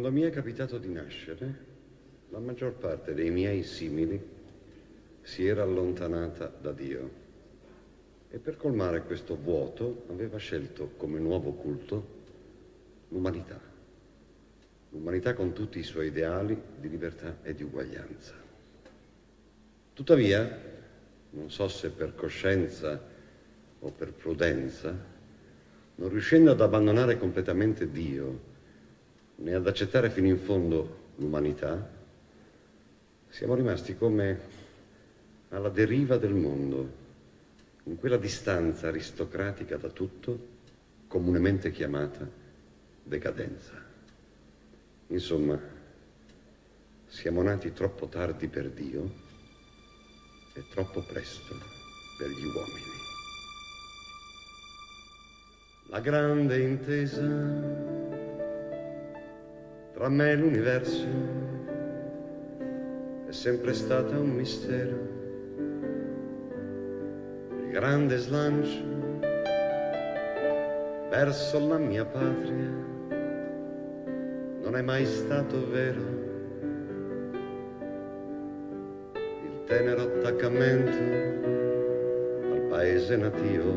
Quando mi è capitato di nascere, la maggior parte dei miei simili si era allontanata da Dio e per colmare questo vuoto aveva scelto come nuovo culto l'umanità. L'umanità con tutti i suoi ideali di libertà e di uguaglianza. Tuttavia, non so se per coscienza o per prudenza, non riuscendo ad abbandonare completamente Dio né ad accettare fino in fondo l'umanità, siamo rimasti come alla deriva del mondo, in quella distanza aristocratica da tutto, comunemente chiamata decadenza. Insomma, siamo nati troppo tardi per Dio e troppo presto per gli uomini. La grande intesa tra me e l'universo è sempre stata un mistero. Il grande slancio verso la mia patria non è mai stato vero. Il tenero attaccamento al paese nativo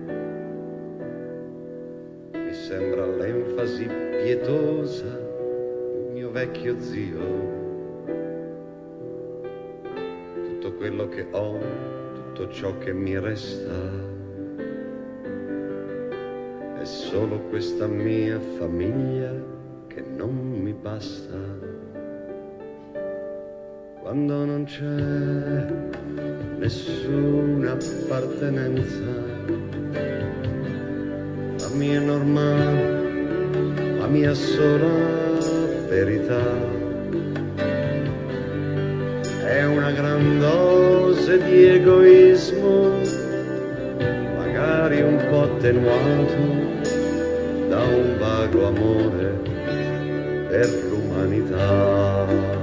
mi sembra l'enfasi pietosa vecchio zio. Tutto quello che ho, tutto ciò che mi resta è solo questa mia famiglia che non mi basta. Quando non c'è nessuna appartenenza, la mia è normale, la mia sola verità è una gran dose di egoismo, magari un po' attenuato da un vago amore per l'umanità.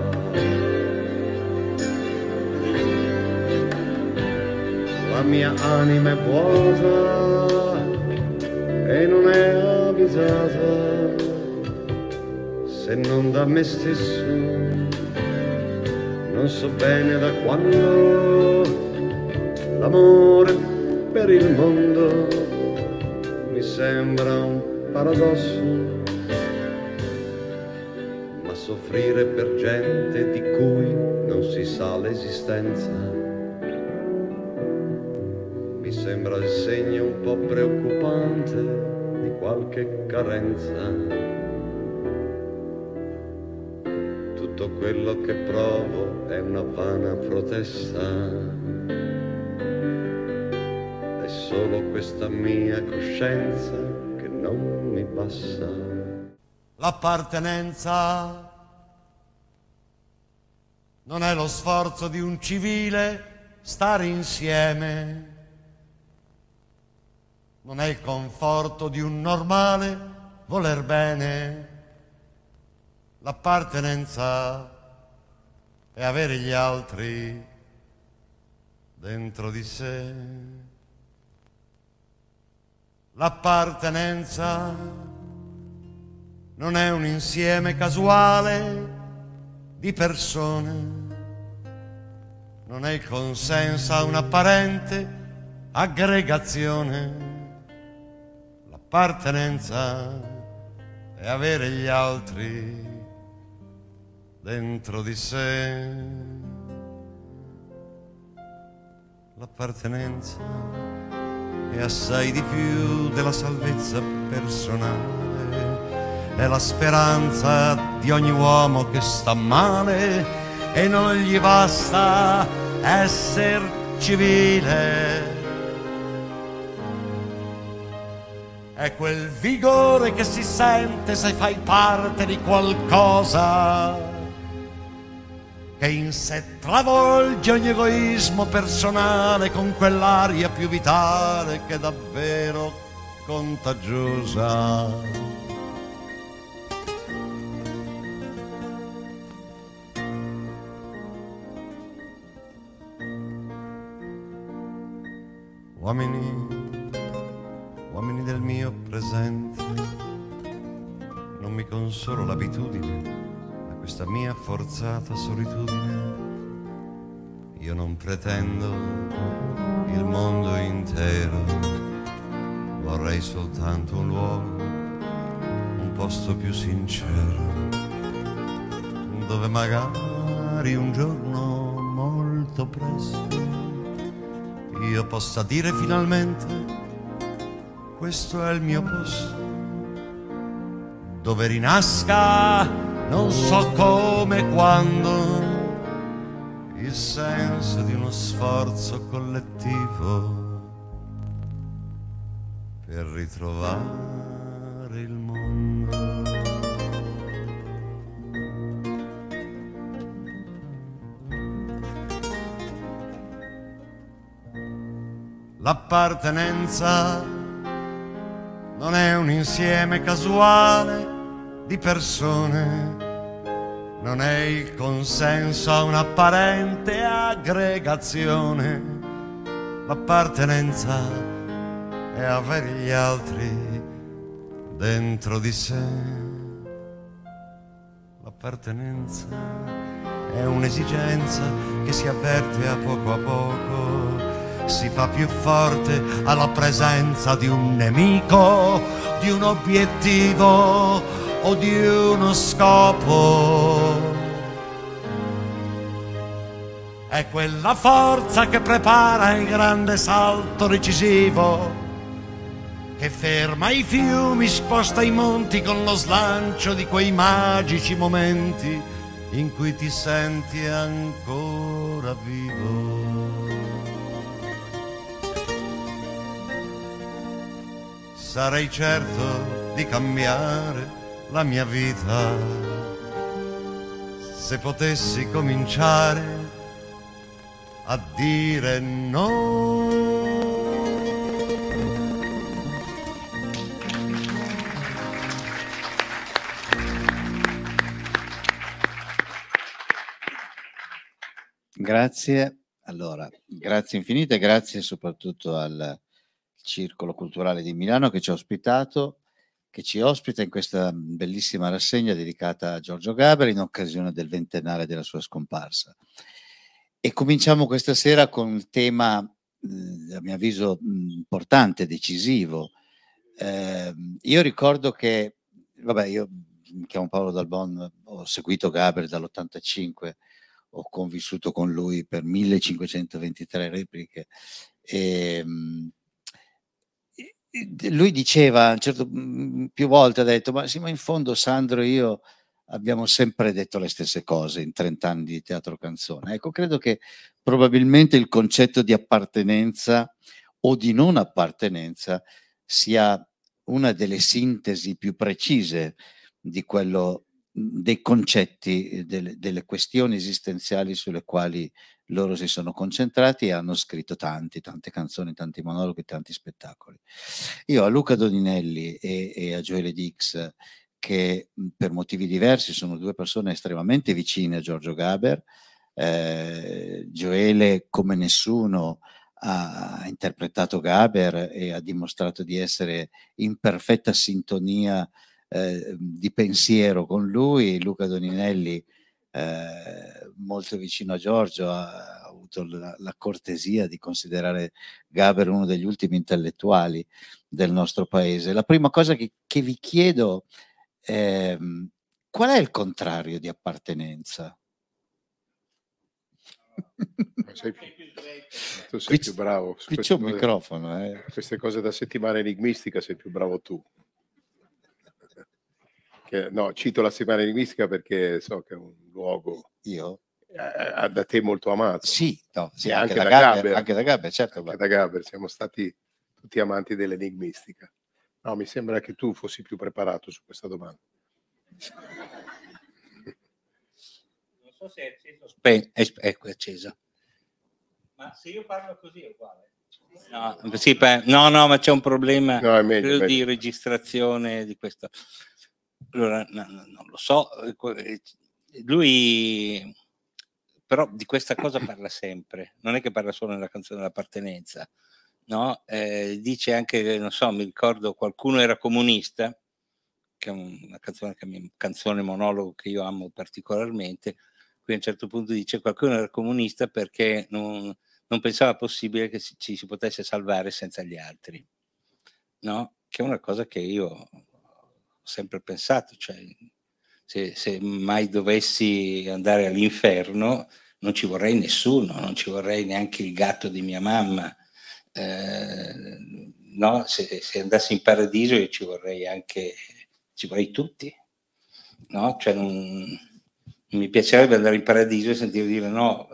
La mia anima è vuota e non è abitata se non da me stesso. Non so bene da quando l'amore per il mondo mi sembra un paradosso, ma soffrire per gente di cui non si sa l'esistenza mi sembra il segno un po' preoccupante di qualche carenza. Tutto quello che provo è una vana protesta, è solo questa mia coscienza che non mi basta. L'appartenenza non è lo sforzo di un civile stare insieme, non è il conforto di un normale voler bene. L'appartenenza è avere gli altri dentro di sé. L'appartenenza non è un insieme casuale di persone, non è il consenso a un'apparente aggregazione. L'appartenenza è avere gli altri dentro di sé. L'appartenenza è assai di più della salvezza personale, è la speranza di ogni uomo che sta male e non gli basta esser civile. È quel vigore che si sente se fai parte di qualcosa che in sé travolge ogni egoismo personale con quell'aria più vitale che è davvero contagiosa. Uomini del mio presente, non mi consolo l'abitudine a questa mia forzata solitudine. Io non pretendo il mondo intero, vorrei soltanto un luogo, un posto più sincero, dove magari un giorno molto presto io possa dire finalmente: questo è il mio posto, dove rinasca, non so come e quando, il senso di uno sforzo collettivo per ritrovare il mondo. L'appartenenza non è un insieme casuale di persone, non è il consenso a un'apparente aggregazione. L'appartenenza è avere gli altri dentro di sé. L'appartenenza è un'esigenza che si avverte a poco, si fa più forte alla presenza di un nemico, di un obiettivo o di uno scopo. È quella forza che prepara il grande salto decisivo, che ferma i fiumi, sposta i monti con lo slancio di quei magici momenti in cui ti senti ancora vivo. Sarei certo di cambiare la mia vita se potessi cominciare a dire no. Grazie, allora, grazie infinite, grazie soprattutto al Circolo Culturale di Milano che ci ha ospitato, che ci ospita in questa bellissima rassegna dedicata a Giorgio Gaber in occasione del 20ennale della sua scomparsa. E cominciamo questa sera con un tema, a mio avviso, importante, decisivo. Io ricordo che, vabbè, io mi chiamo Paolo Dalbon, ho seguito Gaber dall'85, ho convissuto con lui per 1523 repliche e lui diceva, più volte ha detto, ma sì, ma in fondo Sandro e io abbiamo sempre detto le stesse cose in 30 anni di teatro canzone. Ecco, credo che probabilmente il concetto di appartenenza o di non appartenenza sia una delle sintesi più precise di quello, dei concetti, delle questioni esistenziali sulle quali loro si sono concentrati e hanno scritto tante canzoni, tanti monologhi, tanti spettacoli. Io a Luca Doninelli e a Gioele Dix, che per motivi diversi sono due persone estremamente vicine a Giorgio Gaber, Gioele come nessuno ha interpretato Gaber e ha dimostrato di essere in perfetta sintonia di pensiero con lui. Luca Doninelli, molto vicino a Giorgio, ha avuto la cortesia di considerare Gaber uno degli ultimi intellettuali del nostro paese. La prima cosa che vi chiedo è qual è il contrario di appartenenza? Tu sei più bravo. Qui c'è un microfono. Queste cose da settimana enigmistica sei più bravo tu. No, cito la settimana enigmistica perché so che è un luogo da te molto amato. Sì, no, sì, anche da Gaber. Anche da Gaber, certo. Anche da Gaber, siamo stati tutti amanti dell'enigmistica. No, mi sembra che tu fossi più preparato su questa domanda. Non so se è acceso. Ecco, è accesa. Ma se io parlo così è uguale? No, sì, no, ma c'è un problema meglio. Di registrazione di questo. Allora, non lo so, lui però di questa cosa parla sempre, non è che parla solo nella canzone dell'appartenenza, no? Dice anche, non so, mi ricordo qualcuno era comunista, che è una canzone monologo che io amo particolarmente. Qui a un certo punto dice: qualcuno era comunista perché non pensava possibile che ci si potesse salvare senza gli altri, no? Che è una cosa che io ho sempre pensato, cioè se mai dovessi andare all'inferno non ci vorrei nessuno, non ci vorrei neanche il gatto di mia mamma, no? Se andassi in paradiso io ci vorrei tutti, no? Cioè non mi piacerebbe andare in paradiso e sentire dire no,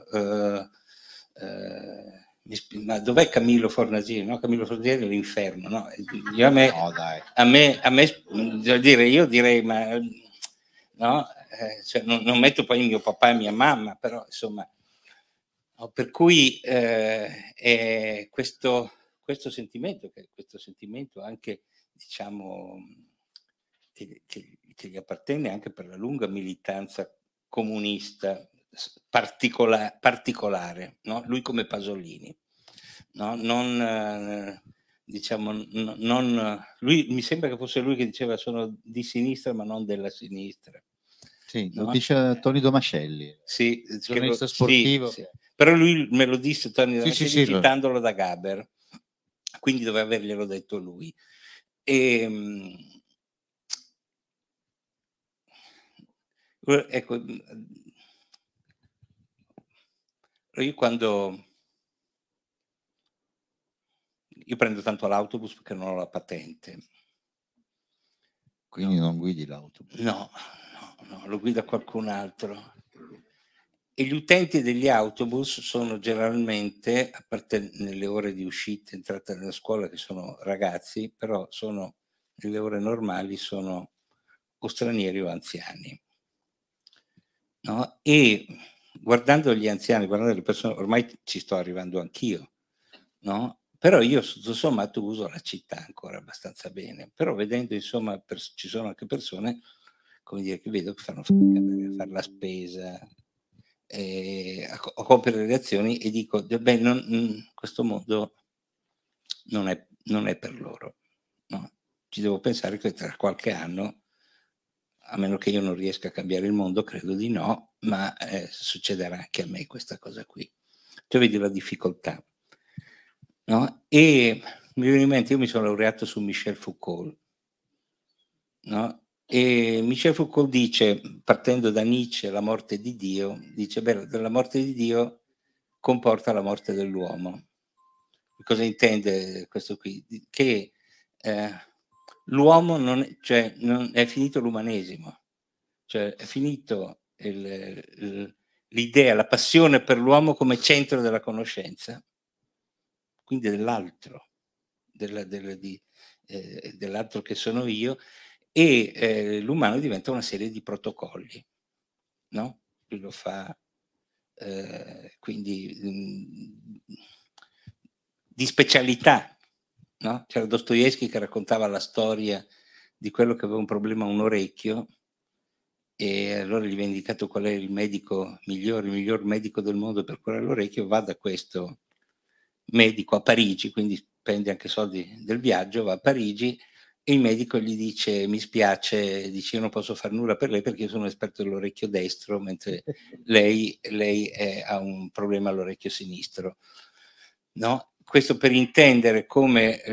ma dov'è Camillo Fornasieri? No, Camillo Fornasieri è l'inferno, no? No, dai. A me dire, io direi, ma no? Cioè, non metto poi mio papà e mia mamma, però insomma, no, per cui è questo sentimento anche, diciamo, che gli appartiene anche per la lunga militanza comunista particolare, no? Lui come Pasolini, no? Diciamo, lui mi sembra che fosse lui che diceva sono di sinistra ma non della sinistra. Sì, no? Lo dice Tony Domascelli, sì, giornalista sportivo. sì. Però lui me lo disse Tony Domascelli, sì, citandolo da Gaber, quindi doveva averglielo detto lui. Ecco, io prendo tanto l'autobus perché non ho la patente. Quindi non guidi l'autobus? No, lo guida qualcun altro. E gli utenti degli autobus sono generalmente, a parte nelle ore di uscita, entrata nella scuola, che sono ragazzi, però nelle ore normali sono o stranieri o anziani. No? E guardando gli anziani, guardando le persone, ormai ci sto arrivando anch'io, no? Però io tutto sommato uso la città ancora abbastanza bene, però vedendo insomma ci sono anche persone, come dire, che vedo che fanno fatica a fare la spesa, a compiere le azioni, e dico, beh, questo mondo non è per loro, no? Ci devo pensare che tra qualche anno, a meno che io non riesca a cambiare il mondo, credo di no, ma succederà anche a me questa cosa qui. Cioè vedi la difficoltà, no? E mi viene in mente, io mi sono laureato su Michel Foucault, no? E Michel Foucault dice, partendo da Nietzsche, la morte di Dio, dice, beh, la morte di Dio comporta la morte dell'uomo. Cosa intende questo qui? Che l'uomo non è finito l'umanesimo, cioè è finito l'idea, la passione per l'uomo come centro della conoscenza, quindi dell'altro, dell'altro che sono io, e l'umano diventa una serie di protocolli, no? Lui lo fa, quindi di specialità, no? C'era Dostoevskij che raccontava la storia di quello che aveva un problema a un orecchio, e allora gli viene indicato qual è il medico migliore, il miglior medico del mondo per curare l'orecchio. Va da questo medico a Parigi, quindi spende anche soldi del viaggio, va a Parigi e il medico gli dice: mi spiace, dice, io non posso fare nulla per lei perché io sono esperto dell'orecchio destro, mentre lei ha un problema all'orecchio sinistro, no? Questo per intendere come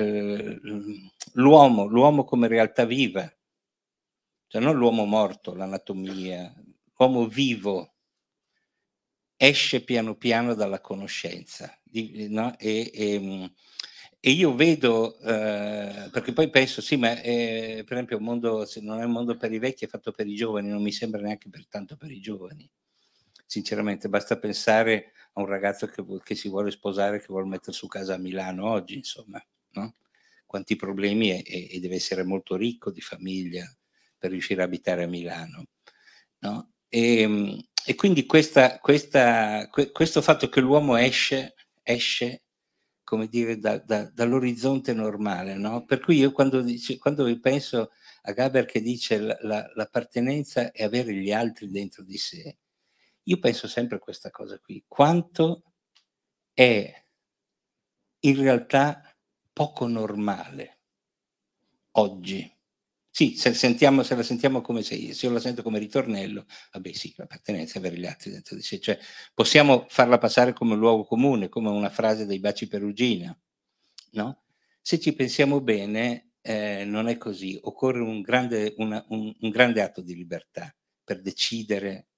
l'uomo come realtà viva, cioè non l'uomo morto, l'anatomia, l'uomo vivo esce piano piano dalla conoscenza, no? E io vedo, perché poi penso, sì, ma per esempio il mondo, se non è un mondo per i vecchi, è fatto per i giovani, non mi sembra neanche per tanto per i giovani. Sinceramente, basta pensare a un ragazzo che si vuole sposare, che vuole mettere su casa a Milano oggi, insomma, no? Quanti problemi, e deve essere molto ricco di famiglia per riuscire a abitare a Milano, no? E quindi questo fatto che l'uomo esce, come dire, dall'orizzonte normale, no? Per cui io quando penso a Gaber che dice l'appartenenza è avere gli altri dentro di sé, io penso sempre a questa cosa qui: quanto è in realtà poco normale oggi Sì, se la sentiamo come se io la sento come ritornello, vabbè sì, l'appartenenza è avere gli altri dentro di sé, cioè possiamo farla passare come un luogo comune, come una frase dei Baci Perugina, no? Se ci pensiamo bene, non è così, occorre un grande atto di libertà per decidere,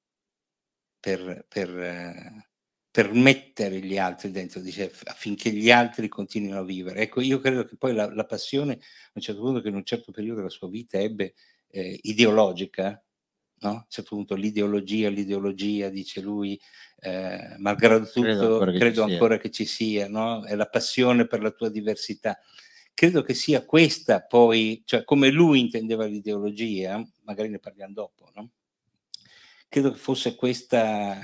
per mettere gli altri dentro di sé, affinché gli altri continuino a vivere. Ecco, io credo che poi la passione, a un certo punto, che in un certo periodo della sua vita ebbe, ideologica, no? A un certo punto l'ideologia, dice lui, malgrado tutto, credo ancora che ci sia, no? È la passione per la tua diversità. Credo che sia questa poi, cioè come lui intendeva l'ideologia, magari ne parliamo dopo, no? Credo che fosse questa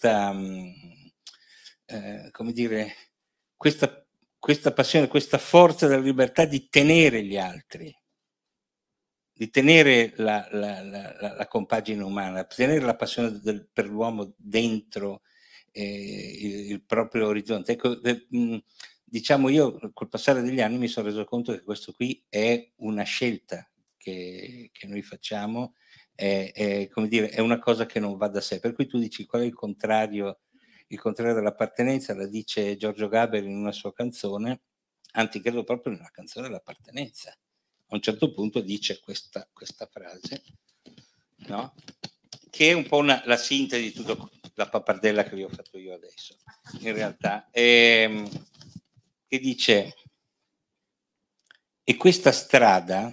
come dire, questa passione, questa forza della libertà di tenere gli altri, di tenere la compagine umana, tenere la passione per l'uomo dentro il proprio orizzonte. Ecco, diciamo, io col passare degli anni mi sono reso conto che questo qui è una scelta che noi facciamo, come dire, è una cosa che non va da sé. Per cui tu dici qual è il contrario dell'appartenenza, la dice Giorgio Gaber in una sua canzone, anzi credo proprio nella canzone dell'appartenenza. A un certo punto dice questa frase, no? Che è un po' la sintesi di tutta la pappardella che vi ho fatto io adesso, in realtà, che dice: e questa strada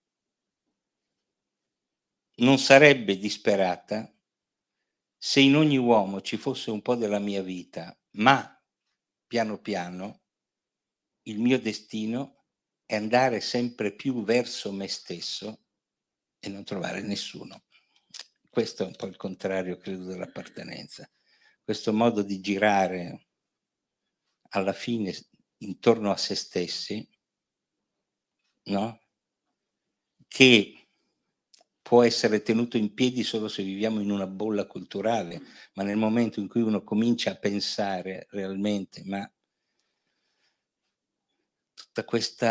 non sarebbe disperata se in ogni uomo ci fosse un po' della mia vita, ma piano piano il mio destino è andare sempre più verso me stesso e non trovare nessuno. Questo è un po' il contrario, credo, dell'appartenenza. Questo modo di girare alla fine intorno a se stessi, no? Che può essere tenuto in piedi solo se viviamo in una bolla culturale, ma nel momento in cui uno comincia a pensare realmente, ma tutta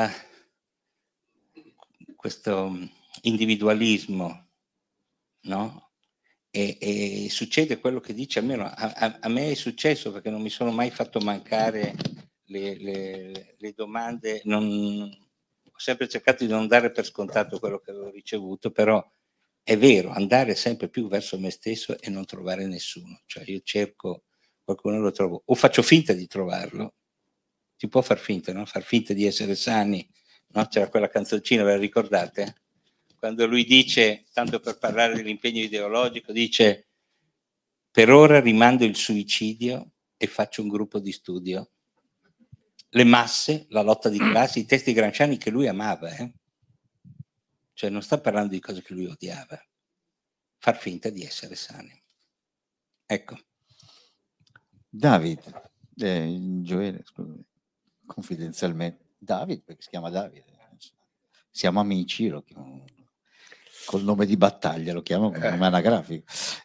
questo individualismo, no? E succede quello che dice, almeno a me è successo, perché non mi sono mai fatto mancare le domande, ho sempre cercato di non dare per scontato quello che avevo ricevuto, però è vero, andare sempre più verso me stesso e non trovare nessuno. Cioè io cerco qualcuno, lo trovo, o faccio finta di trovarlo, si può far finta, no? Far finta di essere sani, no? C'era quella canzoncina, ve la ricordate? Quando lui dice, tanto per parlare dell'impegno ideologico, dice: per ora rimando il suicidio e faccio un gruppo di studio. Le masse, la lotta di classi, i testi gramsciani che lui amava, cioè non sta parlando di cose che lui odiava, far finta di essere sani. Ecco. David, Gioele, confidenzialmente, David, perché si chiama Davide, siamo amici, lo chiamo col nome di battaglia, lo chiamo con nome anagrafico.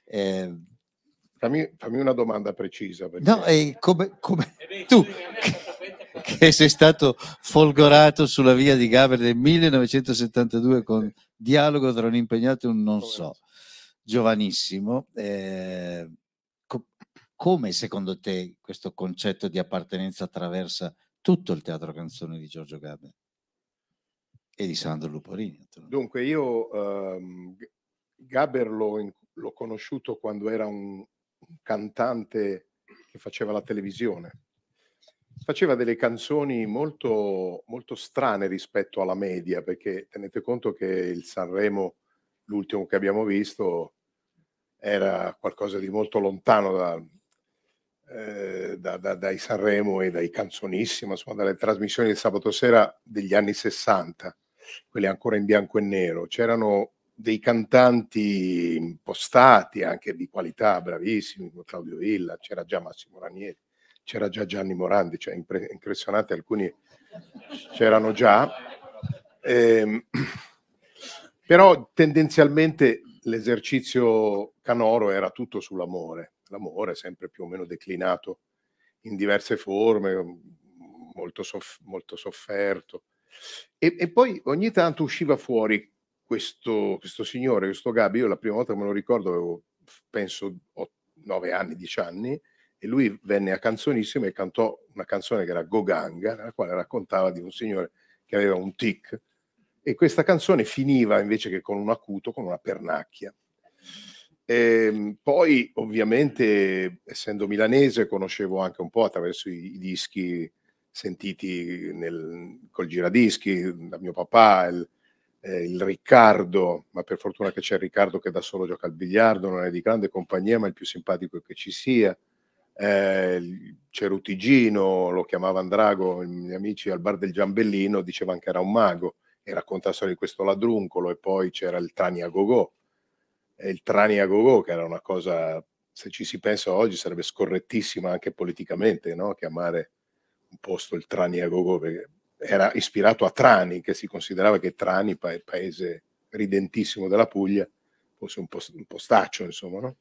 Fammi una domanda precisa. Perché... No, come tu, che sei stato folgorato sulla via di Gaber del 1972 con Dialogo tra un impegnato e un non so, giovanissimo, come secondo te questo concetto di appartenenza attraversa tutto il teatro canzone di Giorgio Gaber e di Sandro Luporini? Dunque io Gaber l'ho conosciuto quando era un cantante che faceva la televisione. Faceva delle canzoni molto, molto strane rispetto alla media, perché tenete conto che il Sanremo, l'ultimo che abbiamo visto, era qualcosa di molto lontano dai Sanremo e dai Canzonissima, insomma, dalle trasmissioni del sabato sera degli anni 60, quelle ancora in bianco e nero. C'erano dei cantanti impostati, anche di qualità, bravissimi, come Claudio Villa, c'era già Massimo Ranieri, c'era già Gianni Morandi, cioè impressionati, alcuni c'erano già. Però tendenzialmente l'esercizio canoro era tutto sull'amore, l'amore sempre più o meno declinato in diverse forme, molto sofferto. E poi ogni tanto usciva fuori questo signore, questo Gabi, io la prima volta che me lo ricordo avevo, penso, 9 anni, 10 anni, e lui venne a Canzonissima e cantò una canzone che era Goganga, nella quale raccontava di un signore che aveva un tic, e questa canzone finiva invece che con un acuto, con una pernacchia. Poi ovviamente, essendo milanese, conoscevo anche un po' attraverso i dischi sentiti col giradischi da mio papà, il Riccardo, ma per fortuna che c'è il Riccardo che da solo gioca al biliardo, non è di grande compagnia ma è il più simpatico che ci sia. Cerutigino, lo chiamavano Drago, i miei amici al bar del Giambellino dicevano che era un mago e racconta storie di questo ladruncolo. E poi c'era il Trani a Gogò, il Trani a Gogò, che era una cosa, se ci si pensa oggi, sarebbe scorrettissima anche politicamente, no? Chiamare un posto il Trani a Gogò, perché era ispirato a Trani, che si considerava che Trani, paese ridentissimo della Puglia, fosse un postaccio, insomma, no?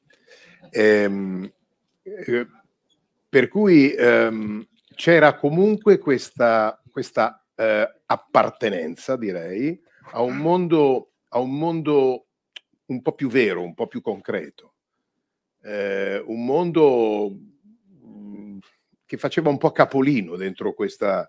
Per cui c'era comunque questa appartenenza, direi, a un mondo un po' più vero, un po' più concreto, un mondo che faceva un po' capolino dentro questa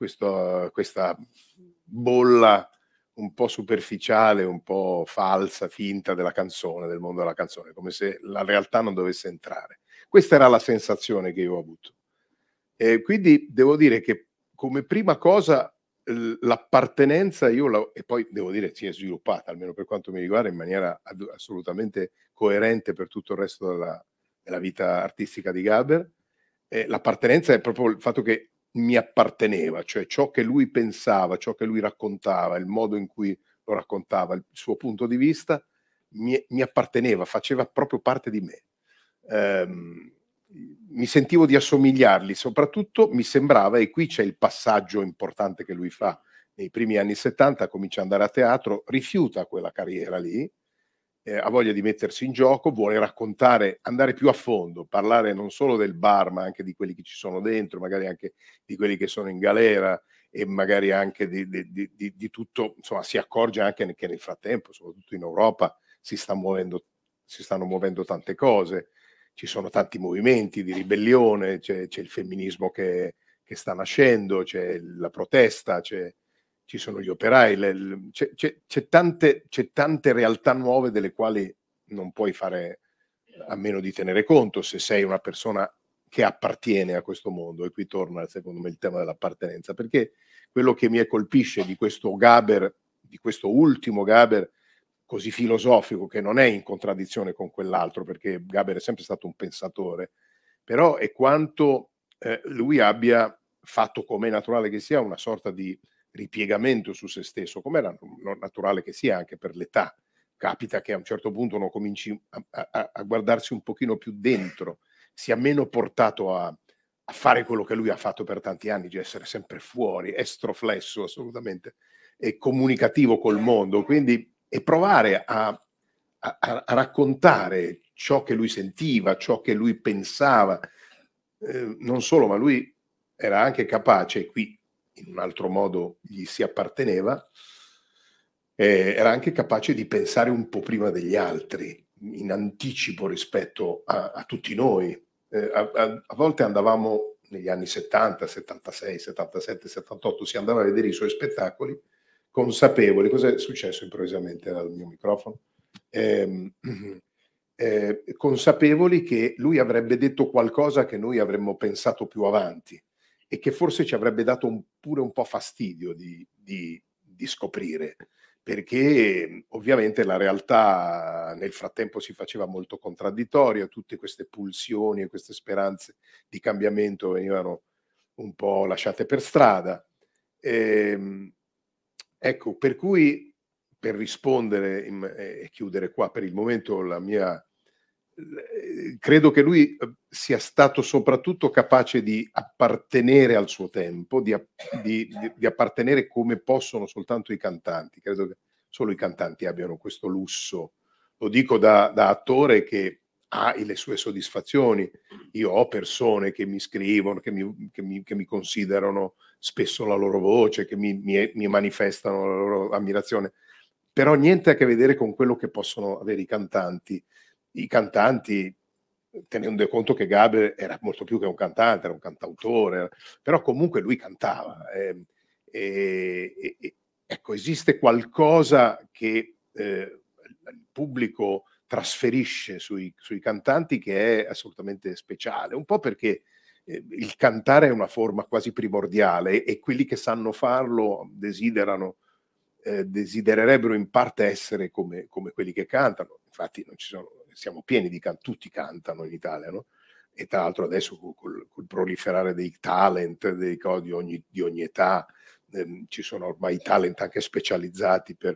bolla un po' superficiale, un po' falsa, finta della canzone, del mondo della canzone, come se la realtà non dovesse entrare. Questa era la sensazione che io ho avuto. Quindi devo dire che come prima cosa l'appartenenza e poi devo dire si è sviluppata, almeno per quanto mi riguarda, in maniera assolutamente coerente per tutto il resto della vita artistica di Gaber. L'appartenenza è proprio il fatto che mi apparteneva, cioè ciò che lui pensava, ciò che lui raccontava, il modo in cui lo raccontava, il suo punto di vista mi apparteneva, faceva proprio parte di me. Mi sentivo di assomigliargli, soprattutto mi sembrava, e qui c'è il passaggio importante che lui fa, nei primi anni 70 comincia ad andare a teatro, rifiuta quella carriera lì, ha voglia di mettersi in gioco, vuole raccontare, andare più a fondo, parlare non solo del bar ma anche di quelli che ci sono dentro, magari anche di quelli che sono in galera e magari anche di tutto, insomma si accorge anche che nel frattempo, soprattutto in Europa, si stanno muovendo tante cose, ci sono tanti movimenti di ribellione, c'è il femminismo che sta nascendo, c'è la protesta, ci sono gli operai, c'è tante realtà nuove delle quali non puoi fare a meno di tenere conto se sei una persona che appartiene a questo mondo. E qui torna secondo me il tema dell'appartenenza, perché quello che mi colpisce di questo Gaber, di questo ultimo Gaber così filosofico, che non è in contraddizione con quell'altro, perché Gaber è sempre stato un pensatore, però è quanto lui abbia fatto, come è naturale che sia, una sorta di ripiegamento su se stesso, come era naturale che sia anche per l'età. Capita che a un certo punto uno cominci a guardarsi un pochino più dentro, sia meno portato a fare quello che lui ha fatto per tanti anni, di essere sempre fuori, estroflesso assolutamente, e comunicativo col mondo, quindi e provare a raccontare ciò che lui sentiva, ciò che lui pensava, non solo, ma lui era anche capace, qui in un altro modo gli si apparteneva, era anche capace di pensare un po' prima degli altri, in anticipo rispetto a tutti noi. A volte andavamo negli anni 70, 76, 77, 78, si andava a vedere i suoi spettacoli consapevoli. Cos'è successo improvvisamente al mio microfono? Consapevoli che lui avrebbe detto qualcosa che noi avremmo pensato più avanti e che forse ci avrebbe dato pure un po' fastidio di scoprire, perché ovviamente la realtà nel frattempo si faceva molto contraddittoria, tutte queste pulsioni e queste speranze di cambiamento venivano un po' lasciate per strada. Ecco, per cui, per rispondere e chiudere qua per il momento la mia... credo che lui sia stato soprattutto capace di appartenere al suo tempo, di appartenere come possono soltanto i cantanti. Credo che solo i cantanti abbiano questo lusso. Lo dico da attore che ha le sue soddisfazioni. Io ho persone che mi scrivono, che mi considerano spesso la loro voce, che mi manifestano la loro ammirazione. però niente a che vedere con quello che possono avere i cantanti. I cantanti, tenendo conto che Gaber era molto più che un cantante, era un cantautore, però comunque lui cantava. Ecco, esiste qualcosa che il pubblico trasferisce sui cantanti che è assolutamente speciale, un po' perché il cantare è una forma quasi primordiale e quelli che sanno farlo desidererebbero in parte essere come quelli che cantano. Infatti non ci sono, siamo pieni di tutti cantano in Italia, no? E tra l'altro adesso col proliferare dei talent di ogni età, ci sono ormai talent anche specializzati per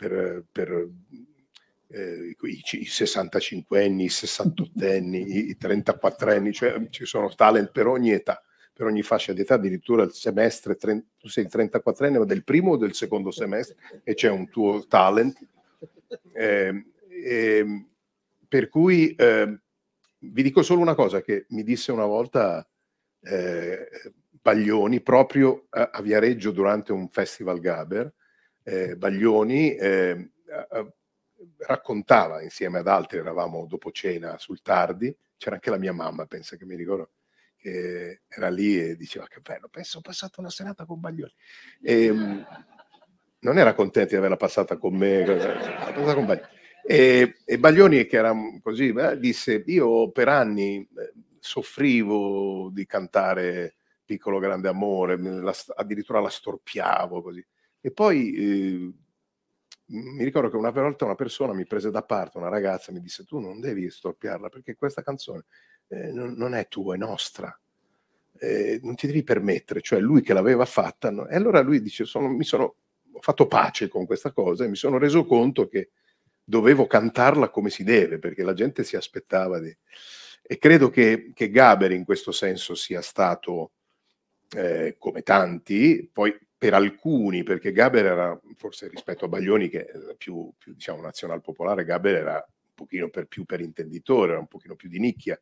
i 65enni, i 68enni, i 34enni, cioè ci sono talent per ogni età, per ogni fascia di età, addirittura il semestre, tu sei il 34enne, ma del primo o del secondo semestre e c'è un tuo talent. Per cui vi dico solo una cosa che mi disse una volta Baglioni, proprio a Viareggio durante un festival Gaber. Baglioni raccontava insieme ad altri, eravamo dopo cena sul tardi, c'era anche la mia mamma, pensa che mi ricordo, che era lì e diceva che bello, penso ho passato una serata con Baglioni. Non era contento di averla passata con me, passata con Baglioni. E Baglioni, che era così, disse: io per anni soffrivo di cantare Piccolo Grande Amore, addirittura la storpiavo così. E poi mi ricordo che una volta una persona mi prese da parte, una ragazza, mi disse: tu non devi storpiarla perché questa canzone non è tua, è nostra. Non ti devi permettere, cioè lui che l'aveva fatta, no? E allora lui dice: ho fatto pace con questa cosa e mi sono reso conto che dovevo cantarla come si deve, perché la gente si aspettava di... E credo che Gaber in questo senso sia stato come tanti, poi per alcuni, perché Gaber era, forse rispetto a Baglioni che era più diciamo nazional popolare, Gaber era un pochino più per intenditore, era un pochino più di nicchia.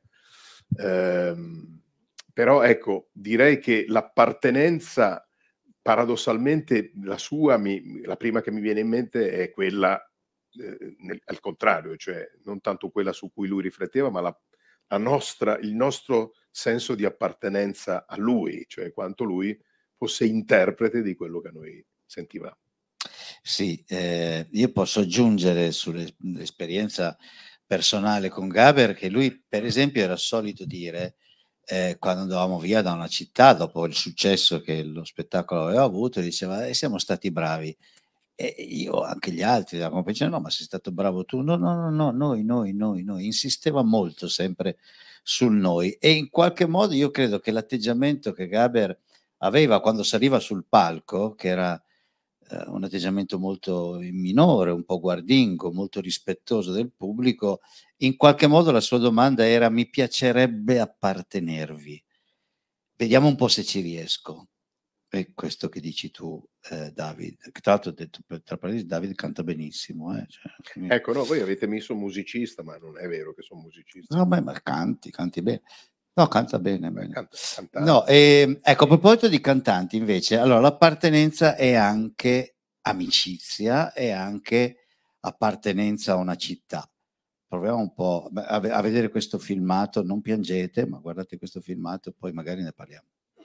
Però ecco, direi che l'appartenenza, paradossalmente, la prima che mi viene in mente è quella al contrario, cioè non tanto quella su cui lui rifletteva, ma il nostro senso di appartenenza a lui, cioè quanto lui fosse interprete di quello che noi sentivamo. Sì, io posso aggiungere sull'esperienza personale con Gaber che lui, per esempio, era solito dire quando andavamo via da una città dopo il successo che lo spettacolo aveva avuto, diceva siamo stati bravi. E io, anche gli altri, la compagnia, no, ma sei stato bravo tu, no, noi, insisteva molto sempre sul noi, e in qualche modo io credo che l'atteggiamento che Gaber aveva quando saliva sul palco, che era un atteggiamento molto minore, un po' guardingo, molto rispettoso del pubblico, in qualche modo la sua domanda era: mi piacerebbe appartenervi, vediamo un po' se ci riesco. E questo che dici tu, David, tra l'altro ho detto, tra parentesi, David canta benissimo. Cioè, ecco, no, voi avete messo musicista, ma non è vero che sono musicista. No, ma canti bene. No, canta bene. No, ecco, a proposito di cantanti, invece, allora l'appartenenza è anche amicizia, è anche appartenenza a una città. Proviamo un po' a vedere questo filmato, non piangete, ma guardate questo filmato e poi magari ne parliamo.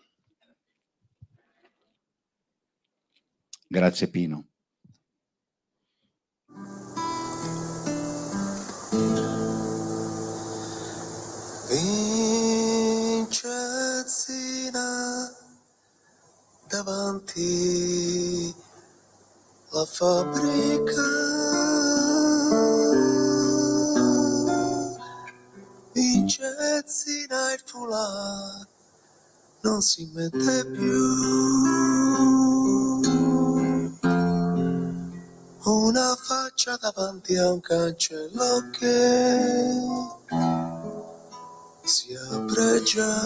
Grazie Pino. Vincezzina davanti la fabbrica, Vincezzina il foulard non si mette più. Una faccia davanti a un cancello che si apre già.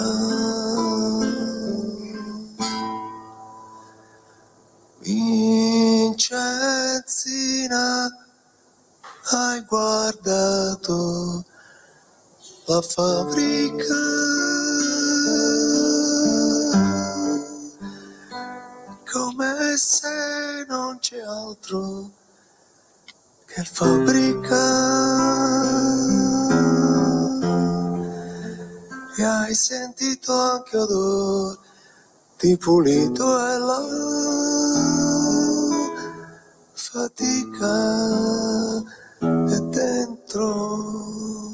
Vincenzina, hai guardato la fabbrica? Come se non c'è altro che fabbrica e hai sentito anche odore di pulito e la fatica è dentro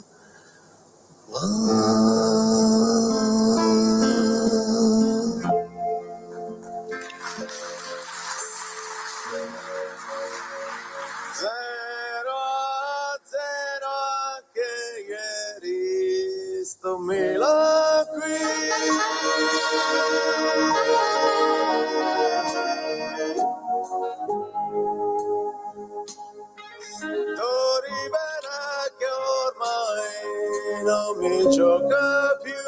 zero a zero anche ieri sto Milan qui Toribera che ormai non mi gioca più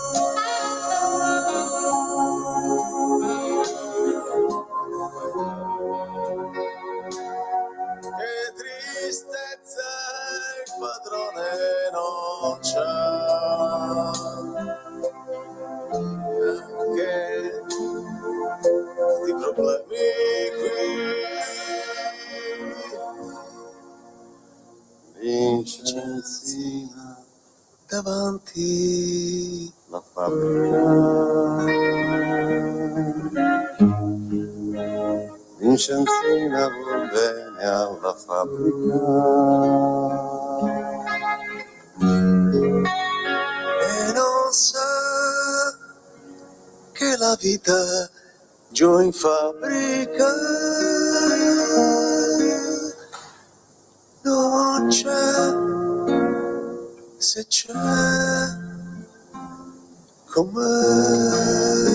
che tristezza il padrone non c'ha che ti problemi qui Vincenzina davanti la fabbrica Vincenzina vuol bene alla fabbrica e non sa che la vita giù in fabbrica non c'è, se c'è com'è.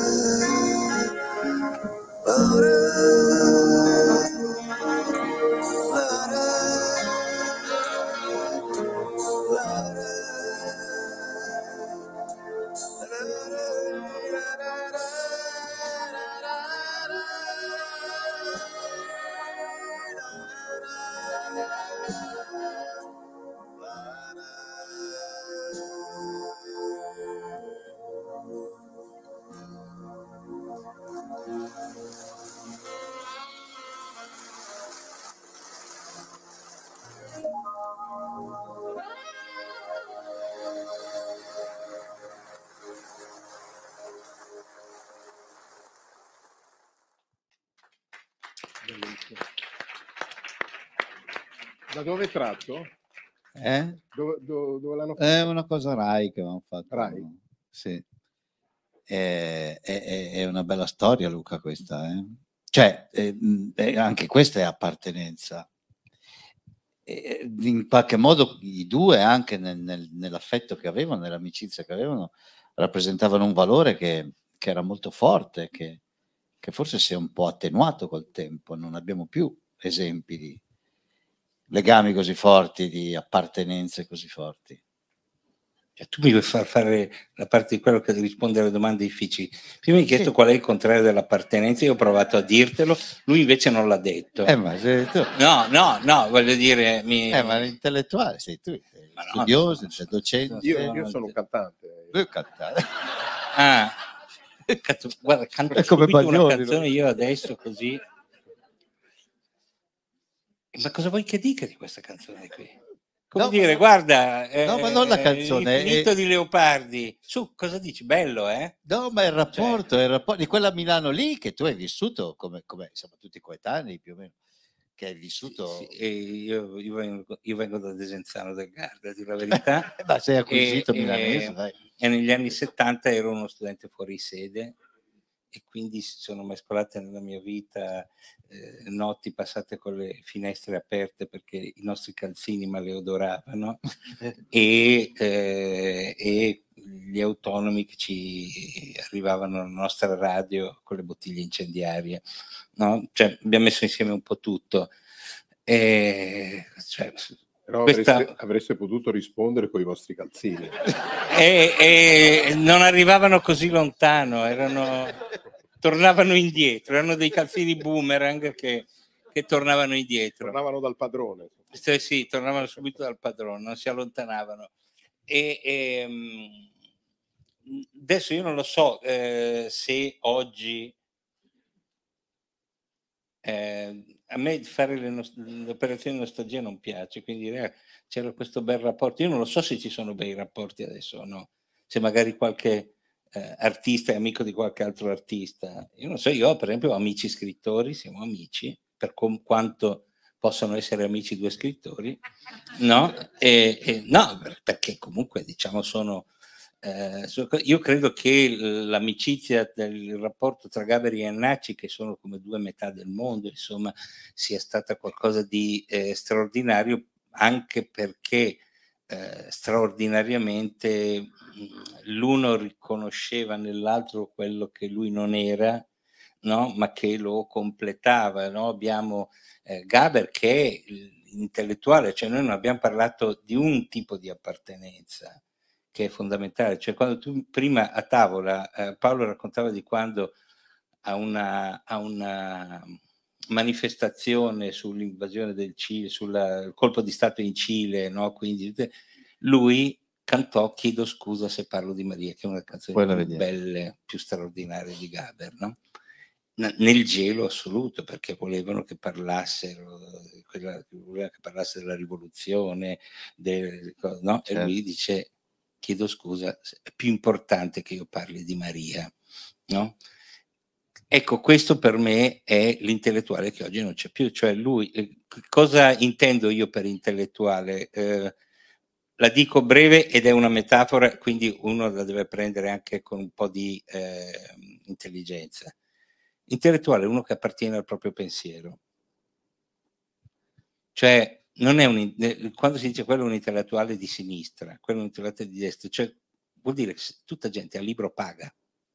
Da dove è tratto? Dove l'hanno fatto? È una cosa Rai che avevamo fatto. Rai? Sì. È una bella storia, Luca, questa. Cioè, anche questa è appartenenza. In qualche modo i due, anche nell'affetto che avevano, nell'amicizia che avevano, rappresentavano un valore che era molto forte, che forse si è un po' attenuato col tempo. Non abbiamo più esempi di legami così forti, di appartenenze così forti. Tu mi vuoi far fare la parte di quello che risponde alle domande difficili. Prima mi hai chiesto qual è il contrario dell'appartenenza, io ho provato a dirtelo, lui invece non l'ha detto. Ma sei tu. No, voglio dire... Ma l'intellettuale sei tu, studioso, sei docente. Io sono un cantante. Lui è un cantante. Ah, cazzo, guarda, canto come subito una Baglioni, canzone no? io adesso così. Ma cosa vuoi che dica di questa canzone qui? Come dire, guarda, no, ma non la canzone, L'infinito di Leopardi. Su, cosa dici? Bello, eh? No, ma il rapporto di quella Milano lì che tu hai vissuto, come siamo tutti coetanei più o meno, che hai vissuto... Sì, io vengo da Desenzano del Garda, a dire la verità. Ma sei acquisito milanese, dai. E negli anni 70 ero uno studente fuori sede e quindi si sono mescolate nella mia vita notti passate con le finestre aperte perché i nostri calzini maleodoravano e gli autonomi che ci arrivavano alla nostra radio con le bottiglie incendiarie, no? Cioè, abbiamo messo insieme un po' tutto. Cioè, però avreste potuto rispondere con i vostri calzini. Non arrivavano così lontano, tornavano indietro, erano dei calzini boomerang che tornavano indietro. Tornavano dal padrone. Sì, tornavano subito dal padrone, non si allontanavano. Adesso io non lo so se oggi a me fare le operazioni di nostalgia non piace, quindi c'era questo bel rapporto. Io non lo so se ci sono bei rapporti adesso o no, se magari qualche artista è amico di qualche altro artista. Io non so, io per esempio ho amici scrittori, siamo amici, per quanto possono essere amici due scrittori, no? No, perché comunque diciamo sono... io credo che l'amicizia, il rapporto tra Gaber e Jannacci, che sono come due metà del mondo, insomma, sia stata qualcosa di straordinario, anche perché straordinariamente l'uno riconosceva nell'altro quello che lui non era, no? Ma che lo completava, no? Abbiamo Gaber che è intellettuale, cioè noi non abbiamo parlato di un tipo di appartenenza che è fondamentale, cioè quando tu prima a tavola Paolo raccontava di quando a una manifestazione sull'invasione del Cile, sul colpo di Stato in Cile, no? Quindi lui cantò Chiedo scusa se parlo di Maria, che è una canzone più belle, più straordinarie di Gaber, no? Nel gelo assoluto, perché volevano che parlassero, voleva che parlasse della rivoluzione, no? E lui dice chiedo scusa, è più importante che io parli di Maria, no? Ecco, questo per me è l'intellettuale che oggi non c'è più, cioè lui, cosa intendo io per intellettuale? La dico breve ed è una metafora, quindi uno la deve prendere anche con un po' di intelligenza. Intellettuale è uno che appartiene al proprio pensiero, cioè non è quando si dice quello è un intellettuale di sinistra, quello è un intellettuale di destra, cioè vuol dire che tutta gente a libro paga.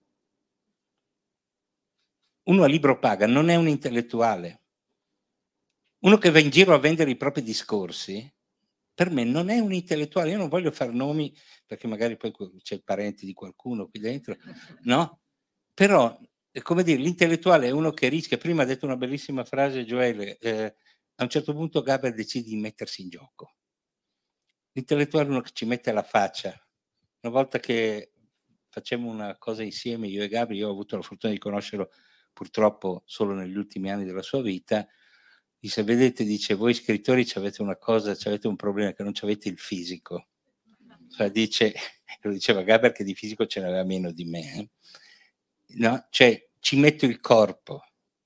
Uno a libro paga non è un intellettuale. Uno che va in giro a vendere i propri discorsi, per me non è un intellettuale. Io non voglio fare nomi perché magari poi c'è il parente di qualcuno qui dentro, no? Però, come dire, l'intellettuale è uno che rischia. Prima ha detto una bellissima frase Gioele, a un certo punto Gaber decide di mettersi in gioco. L'intellettuale è uno che ci mette la faccia. Una volta che facciamo una cosa insieme, io e Gaber, io ho avuto la fortuna di conoscerlo purtroppo solo negli ultimi anni della sua vita, dice, vedete, dice, voi scrittori avete una cosa, avete un problema, che non avete il fisico. Cioè, dice, lo diceva Gaber che di fisico ce n'aveva meno di me, no? Cioè, ci metto il corpo,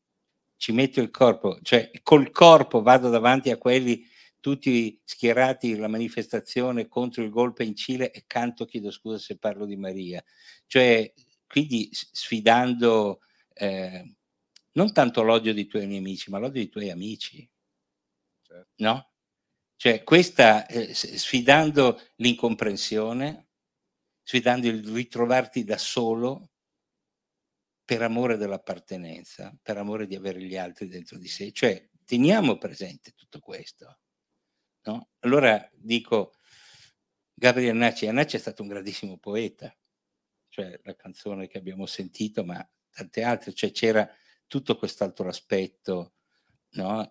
cioè col corpo vado davanti a quelli tutti schierati alla manifestazione contro il golpe in Cile e canto chiedo scusa se parlo di Maria, cioè quindi sfidando non tanto l'odio dei tuoi nemici ma l'odio dei tuoi amici, certo. No? Cioè questa sfidando l'incomprensione, sfidando il ritrovarti da solo per amore dell'appartenenza, per amore di avere gli altri dentro di sé, cioè teniamo presente tutto questo, no? Allora dico, Gabriel Jannacci è stato un grandissimo poeta, cioè la canzone che abbiamo sentito, ma tante altre, cioè c'era tutto quest'altro aspetto, no?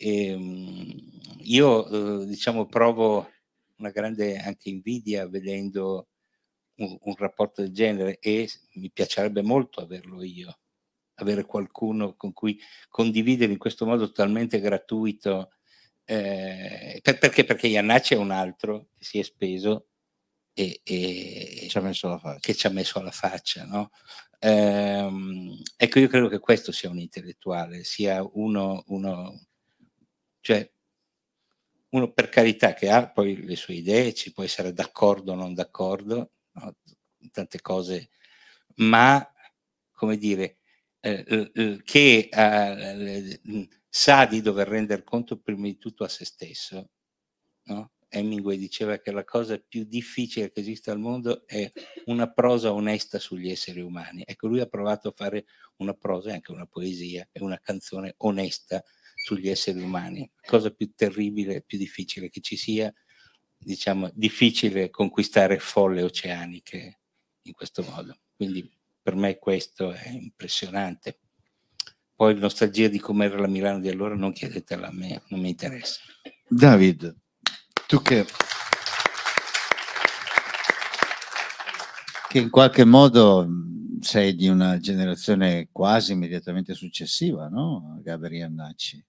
Io diciamo provo una grande anche invidia vedendo un rapporto del genere e mi piacerebbe molto averlo io, avere qualcuno con cui condividere in questo modo totalmente gratuito, perché Jannacci è un altro che si è speso e ci ha messo la faccia. Che ci ha messo la faccia, no? Ecco, io credo che questo sia un intellettuale, sia uno cioè uno per carità che ha poi le sue idee, ci può essere d'accordo o non d'accordo, no? Tante cose, ma come dire che sa di dover rendere conto prima di tutto a se stesso, no? Hemingway diceva che la cosa più difficile che esiste al mondo è una prosa onesta sugli esseri umani. Ecco, lui ha provato a fare una prosa e anche una poesia e una canzone onesta sugli esseri umani. La cosa più terribile, più difficile che ci sia, diciamo, difficile conquistare folle oceaniche in questo modo. Quindi per me questo è impressionante. Poi la nostalgia di com'era la Milano di allora non chiedetela a me, non mi interessa. David, tu che in qualche modo sei di una generazione quasi immediatamente successiva, no? Gabber Jannacci.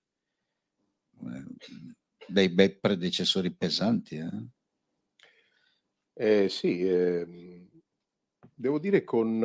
Dei bei predecessori pesanti, Sì, devo dire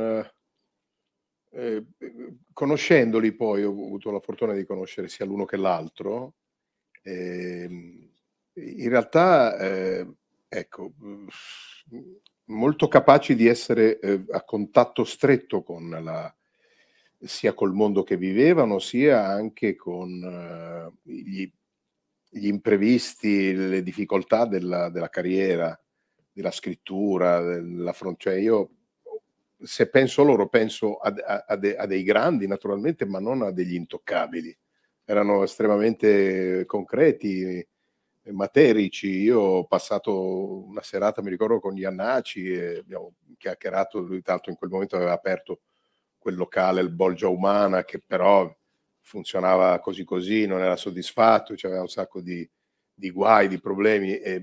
conoscendoli poi, ho avuto la fortuna di conoscere sia l'uno che l'altro, in realtà, ecco, molto capaci di essere a contatto stretto con sia col mondo che vivevano, sia anche con gli imprevisti, le difficoltà della carriera, della scrittura, cioè io, se penso a loro, penso a dei grandi naturalmente, ma non a degli intoccabili. Erano estremamente concreti, materici. Io ho passato una serata, mi ricordo, con Jannacci e abbiamo chiacchierato. Lui tanto in quel momento aveva aperto quel locale, il Bolgia Umana, che però funzionava così così, non era soddisfatto, c'aveva un sacco di guai, di problemi, e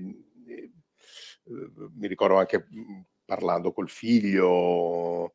mi ricordo anche parlando col figlio,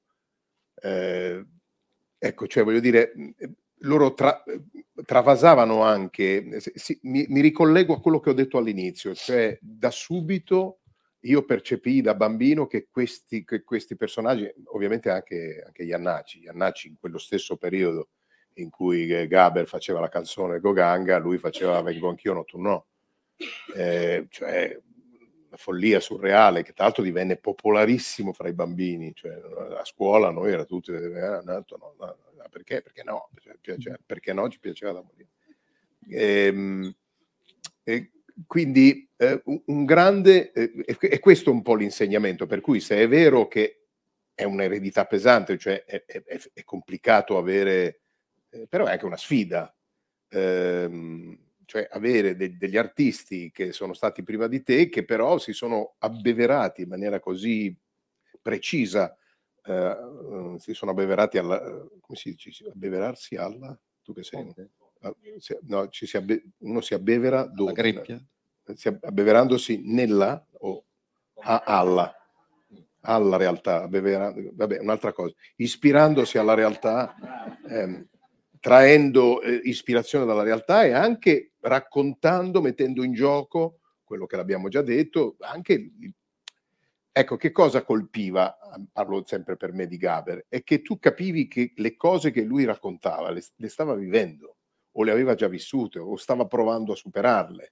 ecco, cioè voglio dire, loro travasavano anche, mi ricollego a quello che ho detto all'inizio, cioè da subito io percepii da bambino che questi personaggi, ovviamente anche Jannacci in quello stesso periodo in cui Gabber faceva la canzone Goganga, lui faceva Vengo anch'io, no tu no, cioè una follia surreale, che tra l'altro divenne popolarissimo fra i bambini, cioè a scuola noi era tutti perché no, perché no, ci piaceva da morire, e quindi un grande, e questo è un po' l'insegnamento, per cui se è vero che è un'eredità pesante, cioè è complicato avere, però è anche una sfida, cioè avere degli artisti che sono stati prima di te, che però si sono abbeverati in maniera così precisa, si sono abbeverati alla, come si dice, abbeverarsi alla, tu che sei? No, uno si abbevera dove? Abbeverandosi nella o alla realtà, vabbè, un'altra cosa, ispirandosi alla realtà, traendo ispirazione dalla realtà e anche raccontando, mettendo in gioco quello che l'abbiamo già detto, anche, ecco, che cosa colpiva, parlo sempre per me di Gabber, è che tu capivi che le cose che lui raccontava le stava vivendo, o le aveva già vissute, o stava provando a superarle.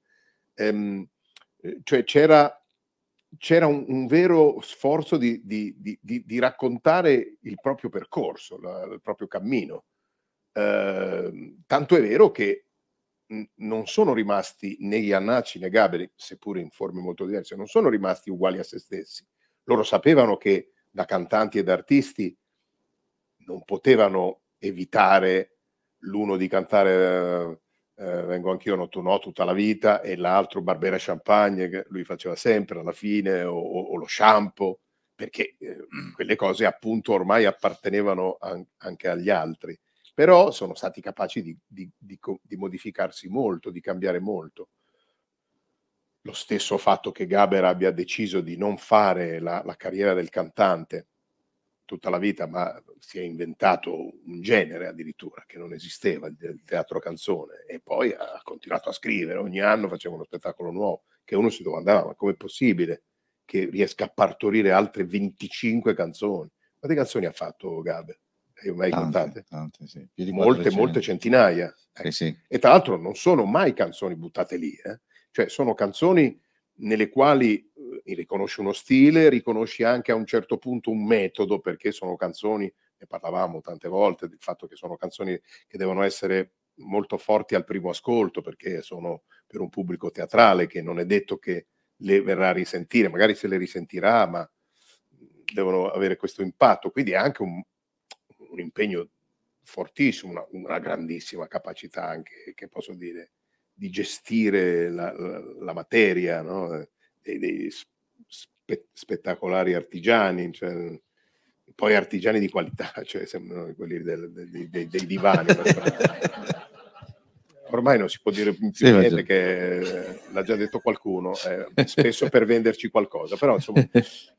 Cioè c'era un vero sforzo di raccontare il proprio percorso, il proprio cammino. Tanto è vero che non sono rimasti né Jannacci né Gabber, seppure in forme molto diverse, non sono rimasti uguali a se stessi. Loro sapevano che da cantanti e da artisti non potevano evitare l'uno di cantare Vengo anch'io, no tu no, tutta la vita, e l'altro Barbera Champagne, che lui faceva sempre alla fine, o lo shampoo, perché quelle cose appunto ormai appartenevano anche agli altri, però sono stati capaci di modificarsi molto, di cambiare molto. Lo stesso fatto che Gabber abbia deciso di non fare la carriera del cantante tutta la vita, ma si è inventato un genere addirittura che non esisteva, il teatro canzone, e poi ha continuato a scrivere, ogni anno faceva uno spettacolo nuovo, che uno si domandava: ma com'è possibile che riesca a partorire altre 25 canzoni? Quante canzoni ha fatto Gabber? Hai mai contate? Tante, sì. Più di molte centinaia, ecco. Sì. E tra l'altro non sono mai canzoni buttate lì, cioè sono canzoni nelle quali riconosci uno stile, riconosci anche a un certo punto un metodo, perché sono canzoni, ne parlavamo tante volte del fatto che sono canzoni che devono essere molto forti al primo ascolto, perché sono per un pubblico teatrale che non è detto che le verrà a risentire, magari se le risentirà, ma devono avere questo impatto, quindi è anche un impegno fortissimo, una grandissima capacità anche, che posso dire, di gestire la materia, no? dei spettacolari artigiani, cioè, poi artigiani di qualità, cioè sembrano quelli dei divani. Ormai non si può dire più niente, che l'ha già detto qualcuno, spesso per venderci qualcosa, però insomma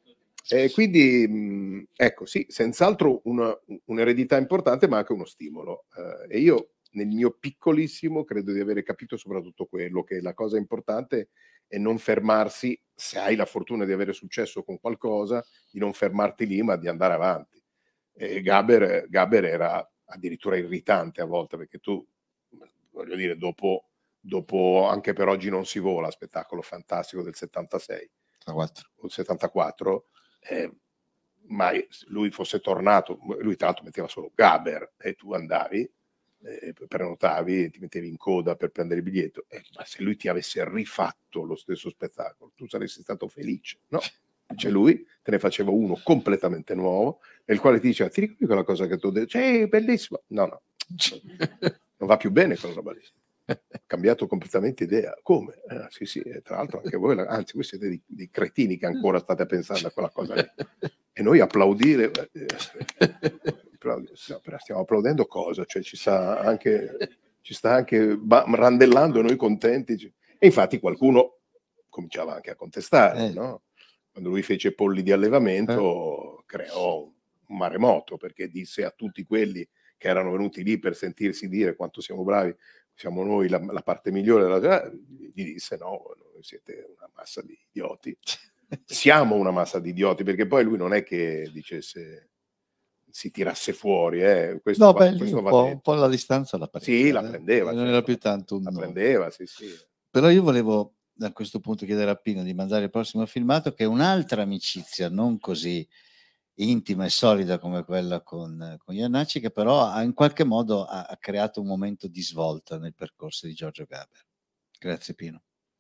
Quindi, ecco, sì, senz'altro un'eredità importante, ma anche uno stimolo. E io, nel mio piccolissimo, credo di avere capito soprattutto quello, che la cosa importante è non fermarsi, se hai la fortuna di avere successo con qualcosa, di non fermarti lì, ma di andare avanti. E Gaber era addirittura irritante a volte, perché tu, voglio dire, dopo Anche per oggi non si vola, spettacolo fantastico del 76 o 74, ma lui fosse tornato, lui tra l'altro metteva solo Gaber e tu andavi, prenotavi, ti mettevi in coda per prendere il biglietto, ma se lui ti avesse rifatto lo stesso spettacolo tu saresti stato felice, no? Cioè lui te ne faceva uno completamente nuovo, nel quale ti diceva: ti ricordi quella cosa che tu hai detto? Cioè, bellissima. No, non va più bene quella roba lì. Ho cambiato completamente idea. Come? Sì, tra l'altro anche voi, anzi voi siete dei cretini che ancora state pensando a quella cosa lì. E noi applaudire, però stiamo applaudendo cosa? Cioè ci sta anche randellando, noi contenti. E infatti qualcuno cominciava anche a contestare, no? Quando lui fece Polli di allevamento, creò un maremoto, perché disse a tutti quelli che erano venuti lì per sentirsi dire quanto siamo bravi, siamo noi la parte migliore, gli disse: no, voi siete una massa di idioti. Siamo una massa di idioti, perché poi lui non è che dicesse, si tirasse fuori, questo, questo un po' la distanza la prendeva. Sì, la prendeva, non era più tanto un la no. prendeva, sì. Però io volevo a questo punto chiedere a Pino di mandare il prossimo filmato, che è un'altra amicizia non così intima e solida come quella con Iannacci, che però in qualche modo ha creato un momento di svolta nel percorso di Giorgio Gaber. Grazie Pino.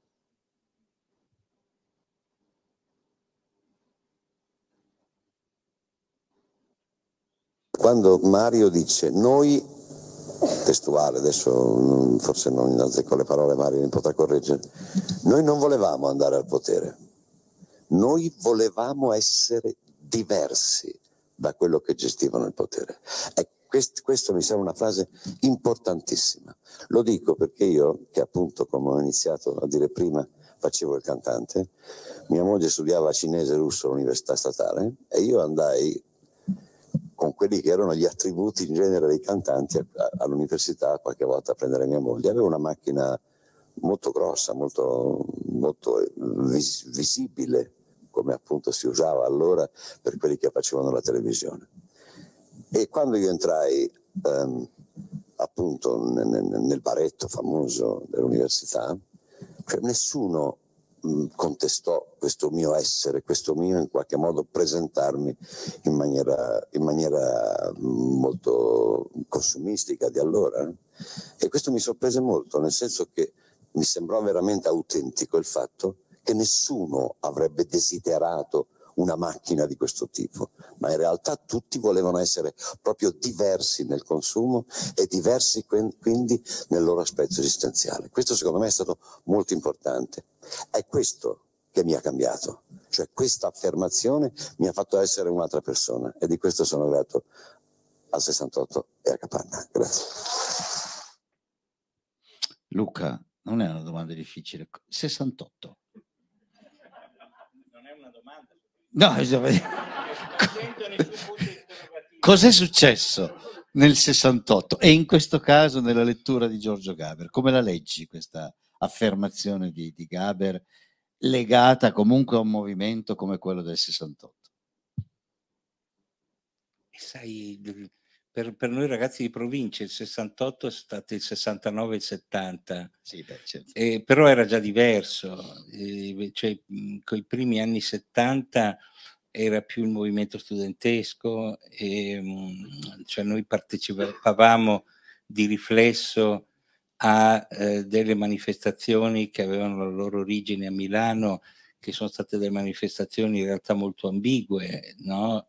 Quando Mario dice noi, testuale, adesso forse non azzecco le parole, Mario mi potrà correggere, noi non volevamo andare al potere, noi volevamo essere diversi da quello che gestivano il potere. E questo mi sembra una frase importantissima. Lo dico perché io, che appunto, come ho iniziato a dire prima, facevo il cantante, mia moglie studiava cinese e russo all'università statale e io andai con quelli che erano gli attributi in genere dei cantanti all'università qualche volta a prendere mia moglie. Aveva una macchina molto grossa, molto visibile, come appunto si usava allora per quelli che facevano la televisione. E quando io entrai appunto nel baretto famoso dell'università, cioè nessuno contestò questo mio essere, questo mio in qualche modo presentarmi in maniera molto consumistica di allora, e questo mi sorprese molto, nel senso che mi sembrò veramente autentico il fatto che nessuno avrebbe desiderato una macchina di questo tipo, ma in realtà tutti volevano essere proprio diversi nel consumo e diversi quindi nel loro aspetto esistenziale. Questo secondo me è stato molto importante. È questo che mi ha cambiato, cioè questa affermazione mi ha fatto essere un'altra persona, e di questo sono grato al 68 e a Capanna. Grazie. Luca, non è una domanda difficile. 68. Non è una domanda. No, cos'è successo nel 68 e in questo caso nella lettura di Giorgio Gaber? Come la leggi questa affermazione di Gaber legata comunque a un movimento come quello del 68? Sai, per noi ragazzi di provincia il 68 è stato il 69 e il 70. Sì, beh, certo. Però era già diverso, cioè, con i primi anni 70 era più il movimento studentesco, cioè noi partecipavamo di riflesso a delle manifestazioni che avevano la loro origine a Milano, che sono state delle manifestazioni in realtà molto ambigue, no?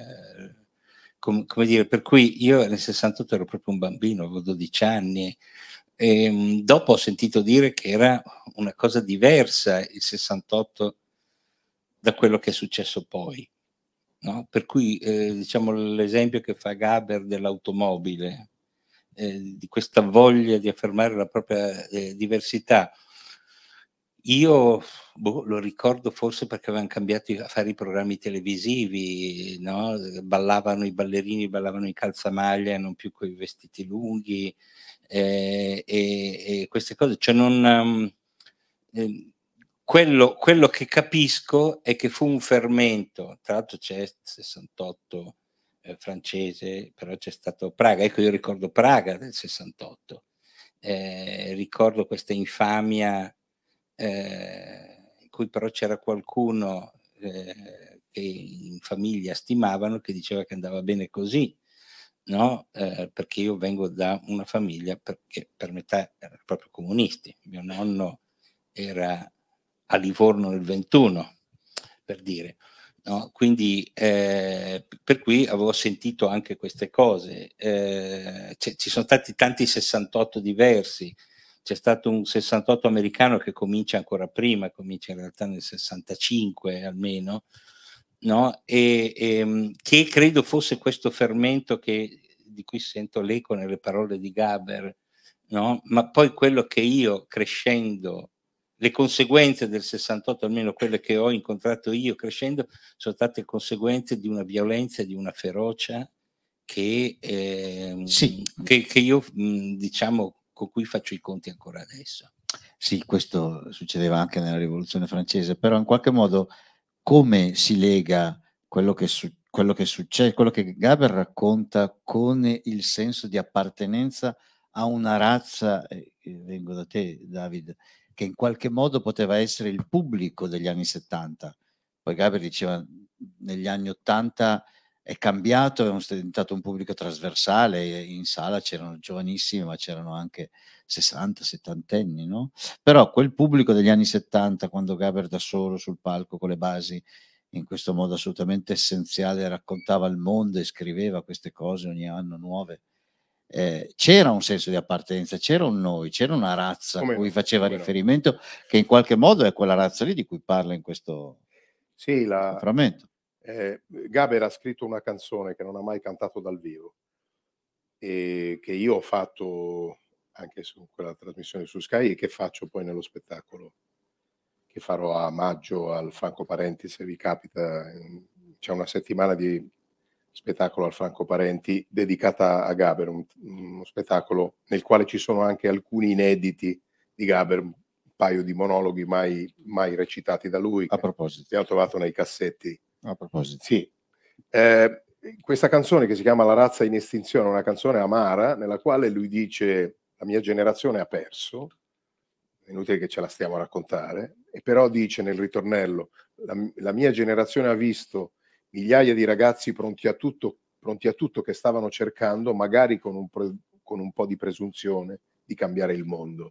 Come dire, per cui io nel 68 ero proprio un bambino, avevo 12 anni, e dopo ho sentito dire che era una cosa diversa il 68 da quello che è successo poi, no? Per cui diciamo l'esempio che fa Gaber dell'automobile, di questa voglia di affermare la propria diversità, Io lo ricordo forse perché avevano cambiato a fare i programmi televisivi, no? Ballavano i ballerini, ballavano in calzamaglia, non più con i vestiti lunghi, e queste cose. Cioè quello che capisco è che fu un fermento, tra l'altro c'è il 68 francese, però c'è stato Praga, ecco io ricordo Praga del 68, ricordo questa infamia in cui però c'era qualcuno che in famiglia stimavano, che diceva che andava bene così, no? Perché io vengo da una famiglia che per metà erano proprio comunisti, mio nonno era a Livorno nel 21, per dire, no? Quindi per cui avevo sentito anche queste cose, ci sono stati tanti 68 diversi. C'è stato un 68 americano che comincia ancora prima, comincia in realtà nel 65 almeno, no? Che credo fosse questo fermento di cui sento l'eco nelle parole di Gaber, no? Ma poi quello che io crescendo, le conseguenze del 68, almeno quelle che ho incontrato io crescendo, sono state conseguenze di una violenza e di una ferocia che io diciamo con cui faccio i conti ancora adesso. Sì, questo succedeva anche nella Rivoluzione francese, però in qualche modo come si lega quello che succede, quello che Gaber racconta con il senso di appartenenza a una razza, vengo da te David, che in qualche modo poteva essere il pubblico degli anni 70. Poi Gaber diceva negli anni 80 è cambiato, è diventato un pubblico trasversale, in sala c'erano giovanissimi ma c'erano anche 60, 70 anni, no? Però quel pubblico degli anni 70, quando Gaber da solo sul palco con le basi, in questo modo assolutamente essenziale, raccontava il mondo e scriveva queste cose ogni anno nuove, c'era un senso di appartenenza, c'era un noi, c'era una razza a cui faceva riferimento, che in qualche modo è quella razza lì di cui parla in questo frammento. Gaber ha scritto una canzone che non ha mai cantato dal vivo e che io ho fatto anche su quella trasmissione su Sky e che faccio poi nello spettacolo che farò a maggio al Franco Parenti, se vi capita. C'è una settimana di spettacolo al Franco Parenti dedicata a Gaber, uno spettacolo nel quale ci sono anche alcuni inediti di Gaber, un paio di monologhi mai recitati da lui. A proposito. Abbiamo trovato nei cassetti. A proposito. Sì. Questa canzone che si chiama La razza in estinzione è una canzone amara nella quale lui dice: la mia generazione ha perso, è inutile che ce la stiamo a raccontare, e però dice nel ritornello: la mia generazione ha visto migliaia di ragazzi pronti a tutto che stavano cercando, magari con un po' di presunzione, di cambiare il mondo.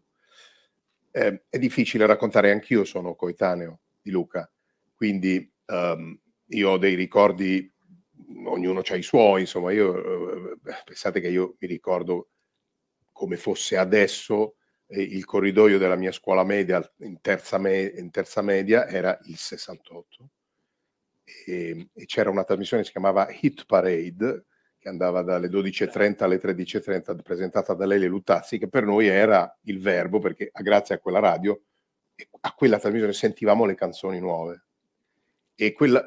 È difficile raccontare, anch'io sono coetaneo di Luca, quindi io ho dei ricordi, ognuno ha i suoi, insomma, pensate che io mi ricordo come fosse adesso il corridoio della mia scuola media in terza media era il 68 e c'era una trasmissione che si chiamava Hit Parade che andava dalle 12:30 alle 13:30 presentata da Lele Luttazzi, che per noi era il verbo, perché grazie a quella radio, a quella trasmissione sentivamo le canzoni nuove. E quella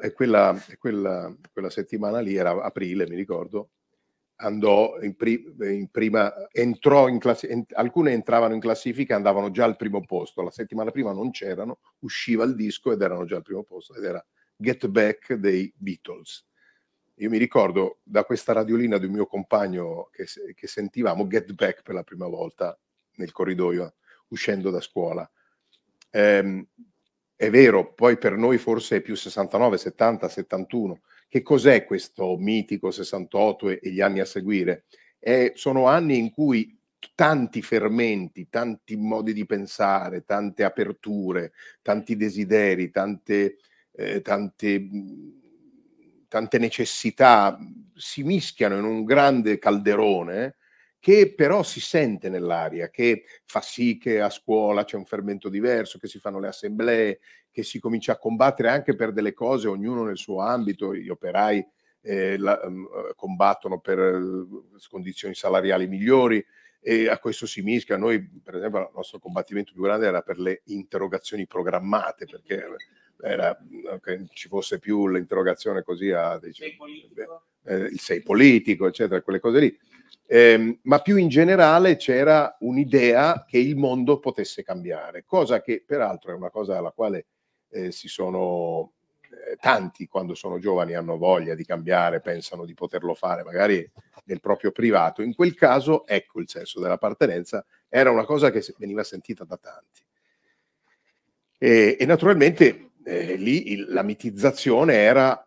settimana lì era aprile, mi ricordo, andò entrò in classifica, alcune entravano in classifica e andavano già al primo posto. La settimana prima non c'erano, usciva il disco ed erano già al primo posto, ed era Get Back dei Beatles. Io mi ricordo da questa radiolina di un mio compagno che sentivamo Get Back per la prima volta nel corridoio uscendo da scuola. È vero, poi per noi forse è più 69, 70, 71. Che cos'è questo mitico 68 e gli anni a seguire? Sono anni in cui tanti fermenti, tanti modi di pensare, tante aperture, tanti desideri, tante necessità si mischiano in un grande calderone che però si sente nell'aria, che fa sì che a scuola c'è un fermento diverso, che si fanno le assemblee, che si comincia a combattere anche per delle cose, ognuno nel suo ambito. Gli operai combattono per condizioni salariali migliori, E a questo si mischia. Noi, per esempio, il nostro combattimento più grande era per le interrogazioni programmate, perché era che ci fosse più l'interrogazione così il sei politico, eccetera, quelle cose lì. Ma più in generale c'era un'idea che il mondo potesse cambiare, cosa che peraltro è una cosa alla quale tanti quando sono giovani hanno voglia di cambiare, pensano di poterlo fare magari nel proprio privato. In quel caso, ecco, il senso dell'appartenenza era una cosa che veniva sentita da tanti. E naturalmente lì la mitizzazione era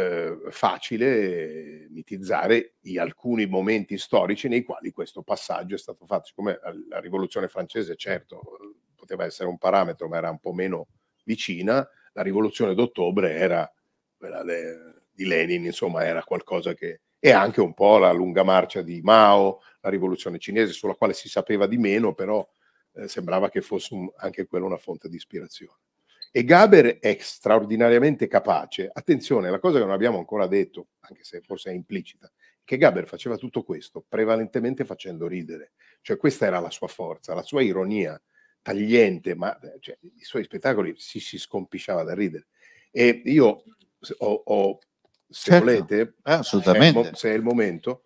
facile mitizzare alcuni momenti storici nei quali questo passaggio è stato fatto. Siccome la rivoluzione francese, certo, poteva essere un parametro, ma era un po' meno vicina, la rivoluzione d'ottobre era quella di Lenin, insomma, era qualcosa che... E anche un po' la lunga marcia di Mao, la rivoluzione cinese, sulla quale si sapeva di meno, però sembrava che fosse anche quella una fonte di ispirazione. E Gaber è straordinariamente capace. Attenzione, la cosa che non abbiamo ancora detto, anche se forse è implicita, è che Gaber faceva tutto questo prevalentemente facendo ridere. Cioè questa era la sua forza, la sua ironia tagliente, ma cioè, i suoi spettacoli si scompisciava da ridere. E io se certo, volete, assolutamente. se è il momento,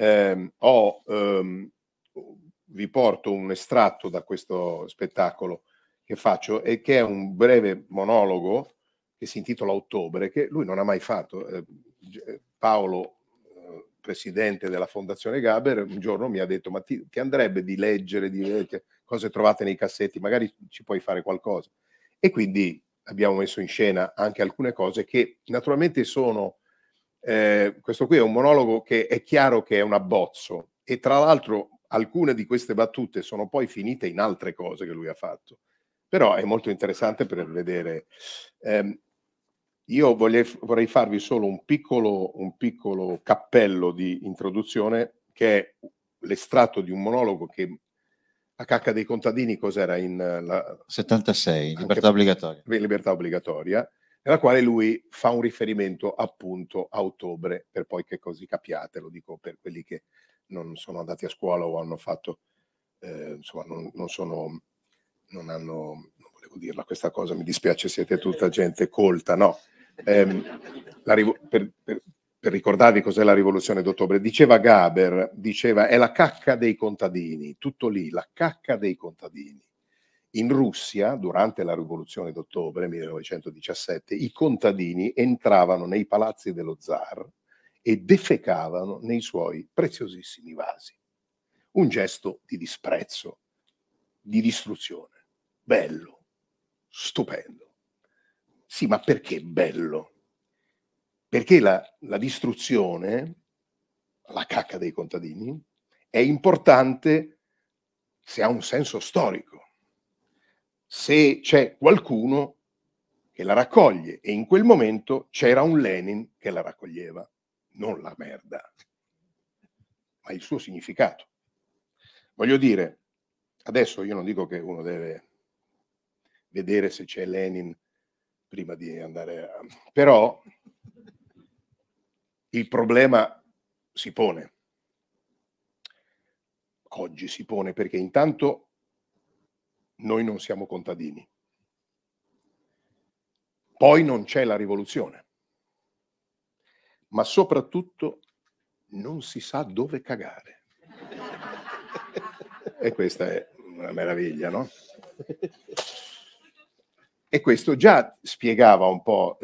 vi porto un estratto da questo spettacolo che faccio e che è un breve monologo che si intitola Ottobre, che lui non ha mai fatto. Paolo, presidente della Fondazione Gaber, un giorno mi ha detto: ma ti andrebbe di leggere, di vedere cose trovate nei cassetti, magari ci puoi fare qualcosa. E quindi abbiamo messo in scena anche alcune cose che naturalmente sono... questo qui è un monologo che è chiaro che è un abbozzo, e tra l'altro alcune di queste battute sono poi finite in altre cose che lui ha fatto. Però è molto interessante per vedere. Io vorrei farvi solo un piccolo cappello di introduzione, che è l'estratto di un monologo che a Cacca dei Contadini, cos'era? In 76, libertà obbligatoria. Libertà obbligatoria, nella quale lui fa un riferimento appunto a ottobre, per poi che così capiate, lo dico per quelli che non sono andati a scuola o hanno fatto, insomma, non volevo dirla questa cosa, mi dispiace, siete tutta gente colta, no? Per ricordarvi cos'è la rivoluzione d'ottobre, diceva Gaber, è la cacca dei contadini, tutto lì, la cacca dei contadini. In Russia, durante la rivoluzione d'ottobre 1917, i contadini entravano nei palazzi dello zar e defecavano nei suoi preziosissimi vasi. Un gesto di disprezzo, di distruzione. Bello, stupendo. Sì, ma perché bello? Perché la distruzione, la cacca dei contadini, è importante se ha un senso storico, se c'è qualcuno che la raccoglie, e in quel momento c'era un Lenin che la raccoglieva, non la merda, ma il suo significato. Voglio dire, adesso io non dico che uno deve vedere se c'è Lenin prima di andare a... Però il problema si pone. Oggi si pone perché intanto noi non siamo contadini. Poi non c'è la rivoluzione. Ma soprattutto non si sa dove cagare. E questa è una meraviglia, no? E questo già spiegava un po'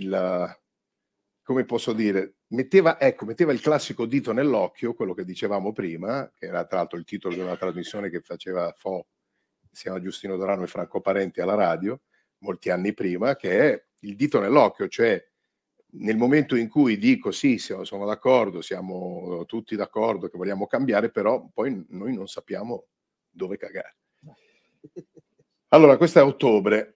come posso dire, metteva il classico dito nell'occhio, quello che dicevamo prima, che era tra l'altro il titolo di una trasmissione che faceva si chiama Giustino Dorano e Franco Parenti alla radio, molti anni prima, che è il dito nell'occhio, cioè nel momento in cui dico sì, sono d'accordo, siamo tutti d'accordo che vogliamo cambiare, però poi noi non sappiamo dove cagare. Allora, questo è ottobre.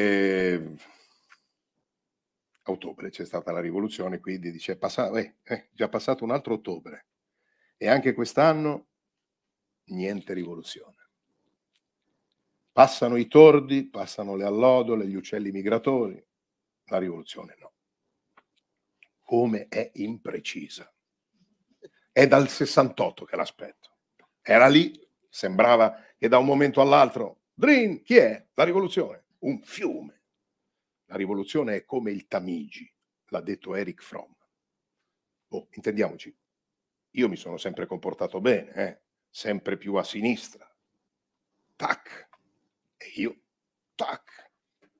Ottobre c'è stata la rivoluzione, quindi dice già passato un altro ottobre, e anche quest'anno niente rivoluzione. Passano i tordi, passano le allodole, gli uccelli migratori, la rivoluzione no. Come è imprecisa. È dal 68 che l'aspetto. Era lì Sembrava che da un momento all'altro, Drin, chi è? La rivoluzione, un fiume. La rivoluzione è come il Tamigi, l'ha detto Erich Fromm. Oh, intendiamoci, io mi sono sempre comportato bene, sempre più a sinistra. Tac, e io, tac.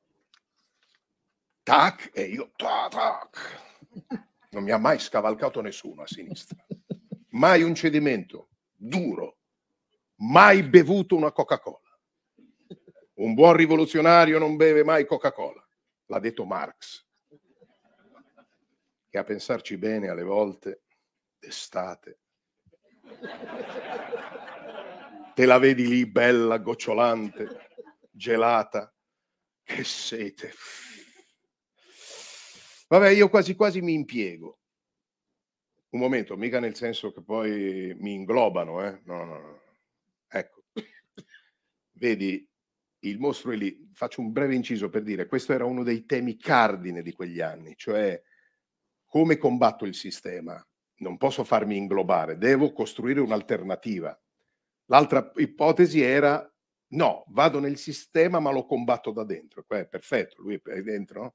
Tac, e io, tac. Non mi ha mai scavalcato nessuno a sinistra. Mai un cedimento duro. Mai bevuto una Coca-Cola. Un buon rivoluzionario non beve mai Coca-Cola. L'ha detto Marx. Che a pensarci bene alle volte, d'estate, te la vedi lì bella, gocciolante, gelata, che sete. Vabbè, io quasi quasi mi impiego. Un momento, mica nel senso che poi mi inglobano, no. Ecco, vedi, il mostro è lì. Faccio un breve inciso per dire, questo era uno dei temi cardine di quegli anni, cioè come combatto il sistema? Non posso farmi inglobare, devo costruire un'alternativa. L'altra ipotesi era, no, vado nel sistema ma lo combatto da dentro. È perfetto, lui è dentro.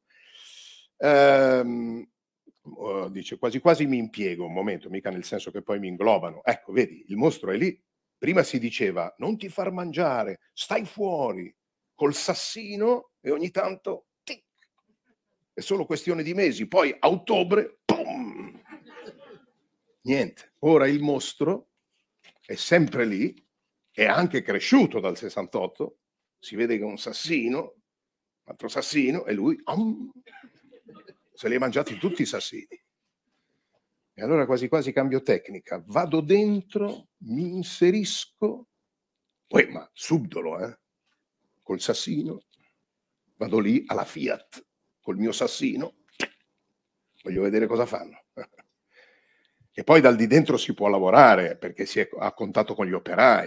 Dice, quasi quasi mi impiego, un momento, mica nel senso che poi mi inglobano. Ecco, vedi, il mostro è lì. Prima si diceva, non ti far mangiare, stai fuori, col sassino e ogni tanto, tic. È solo questione di mesi, poi a ottobre, pum! Niente. Ora il mostro è sempre lì, è anche cresciuto dal 68, si vede che è un sassino, altro sassino, e lui se li è mangiati tutti i sassini. E allora quasi quasi cambio tecnica, vado dentro, mi inserisco, poi ma subdolo, col sassino, vado lì alla Fiat, col mio sassino, voglio vedere cosa fanno. E poi dal di dentro si può lavorare, perché si è a contatto con gli operai.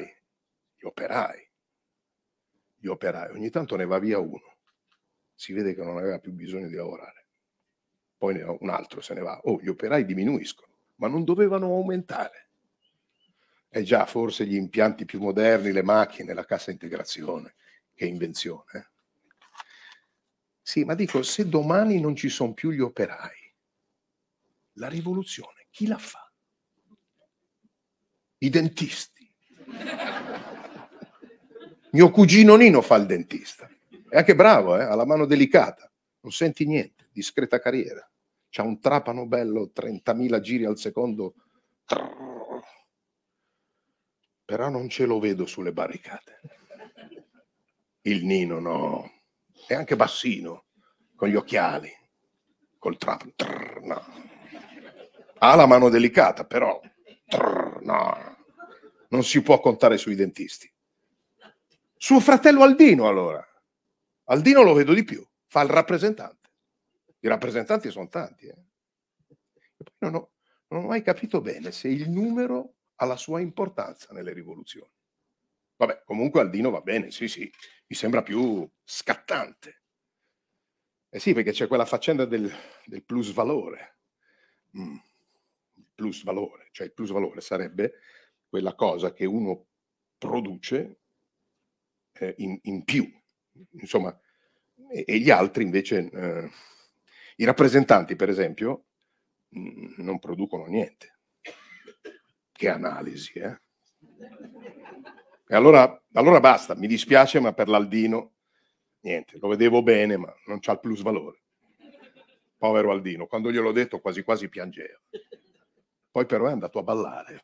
Ogni tanto ne va via uno, si vede che non aveva più bisogno di lavorare. Poi un altro se ne va. Oh, gli operai diminuiscono, ma non dovevano aumentare. È già forse gli impianti più moderni, le macchine, la cassa integrazione, che invenzione. Sì, ma dico, se domani non ci sono più gli operai, la rivoluzione chi la fa? I dentisti. Mio cugino Nino fa il dentista. È anche bravo, ha la mano delicata, non senti niente, discreta carriera. C'ha un trapano bello, 30.000 giri al secondo. Però non ce lo vedo sulle barricate. Il Nino no. È anche bassino, con gli occhiali, col trapano. No. Ha la mano delicata, però no. Non si può contare sui dentisti. Suo fratello Aldino, allora. Aldino lo vedo di più, fa il rappresentante. I rappresentanti sono tanti. E poi non ho mai capito bene se il numero ha la sua importanza nelle rivoluzioni. Vabbè, comunque Aldino va bene, sì, mi sembra più scattante. Eh sì, perché c'è quella faccenda del plus valore. Plus valore, cioè il plus valore sarebbe quella cosa che uno produce in più, insomma, e gli altri invece, i rappresentanti per esempio, non producono niente. Che analisi, E allora basta, mi dispiace, ma per l'Aldino niente, lo vedevo bene, ma non c'ha il plus valore. Povero Aldino, quando gliel'ho detto quasi quasi piangeva. Poi però è andato a ballare.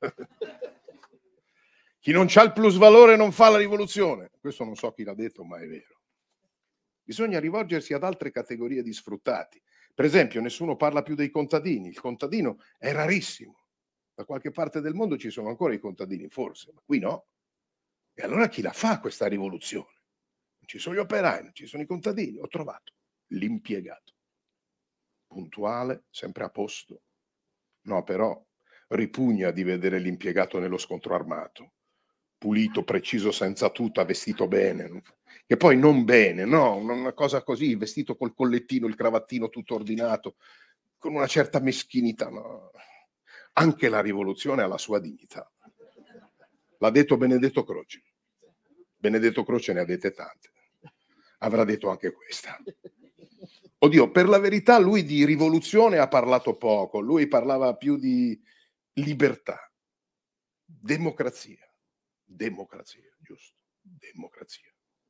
Chi non c'ha il plus valore non fa la rivoluzione. Questo non so chi l'ha detto, ma è vero. Bisogna rivolgersi ad altre categorie di sfruttati. Per esempio, nessuno parla più dei contadini. Il contadino è rarissimo. Da qualche parte del mondo ci sono ancora i contadini, forse, ma qui no. E allora chi la fa questa rivoluzione? Non ci sono gli operai, non ci sono i contadini. Ho trovato l'impiegato. Puntuale, sempre a posto. No, però ripugna di vedere l'impiegato nello scontro armato. Pulito, preciso, senza tuta, vestito bene. Che poi non bene, no, una cosa così, vestito col collettino, il cravattino tutto ordinato, con una certa meschinità. No. Anche la rivoluzione ha la sua dignità. L'ha detto Benedetto Croce. Benedetto Croce ne ha dette tante. Avrà detto anche questa. Oddio, per la verità lui di rivoluzione ha parlato poco, lui parlava più di libertà, democrazia, giusto, democrazia.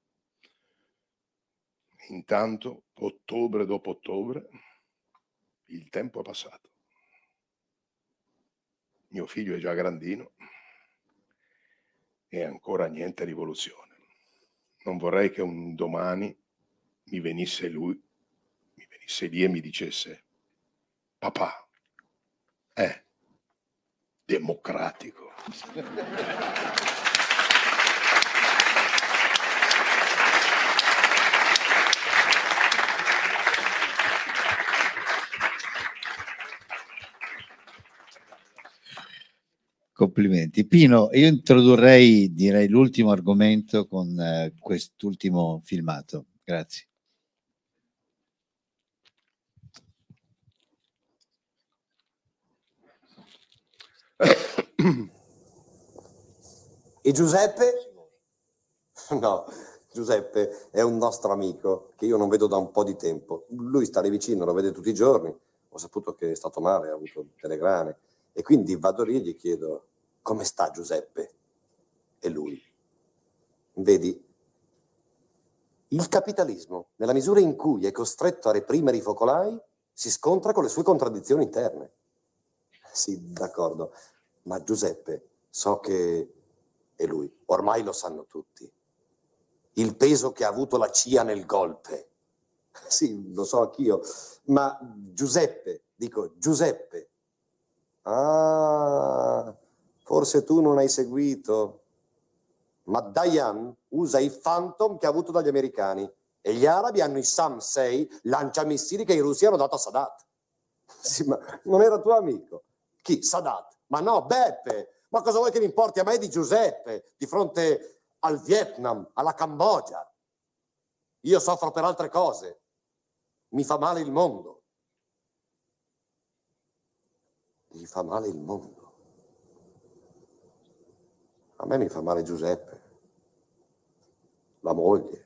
Intanto, ottobre dopo ottobre, il tempo è passato. Mio figlio è già grandino e ancora niente rivoluzione. Non vorrei che un domani mi venisse lì e mi dicesse: papà, è democratico. Complimenti. Pino, io introdurrei, direi, l'ultimo argomento con quest'ultimo filmato. Grazie. E Giuseppe? No, Giuseppe è un nostro amico che io non vedo da un po' di tempo. Lui sta lì vicino, lo vede tutti i giorni. Ho saputo che è stato male, ha avuto delle grane. E quindi vado lì e gli chiedo: come sta Giuseppe? E lui: vedi, il capitalismo, nella misura in cui è costretto a reprimere i focolai, si scontra con le sue contraddizioni interne. Sì, d'accordo, ma Giuseppe, so che... E lui: ormai lo sanno tutti. Il peso che ha avuto la CIA nel golpe. Sì, lo so anch'io, ma Giuseppe, dico Giuseppe. Ah, forse tu non hai seguito, ma Dayan usa i Phantom che ha avuto dagli americani e gli arabi hanno i Sam-6 lanciamissili che i russi hanno dato a Sadat. Sì, ma non era tuo amico? Chi? Sadat? Ma no, Beppe! Ma cosa vuoi che mi importi a me di Giuseppe di fronte al Vietnam, alla Cambogia? Io soffro per altre cose. Mi fa male il mondo. Gli fa male il mondo. A me mi fa male Giuseppe, la moglie.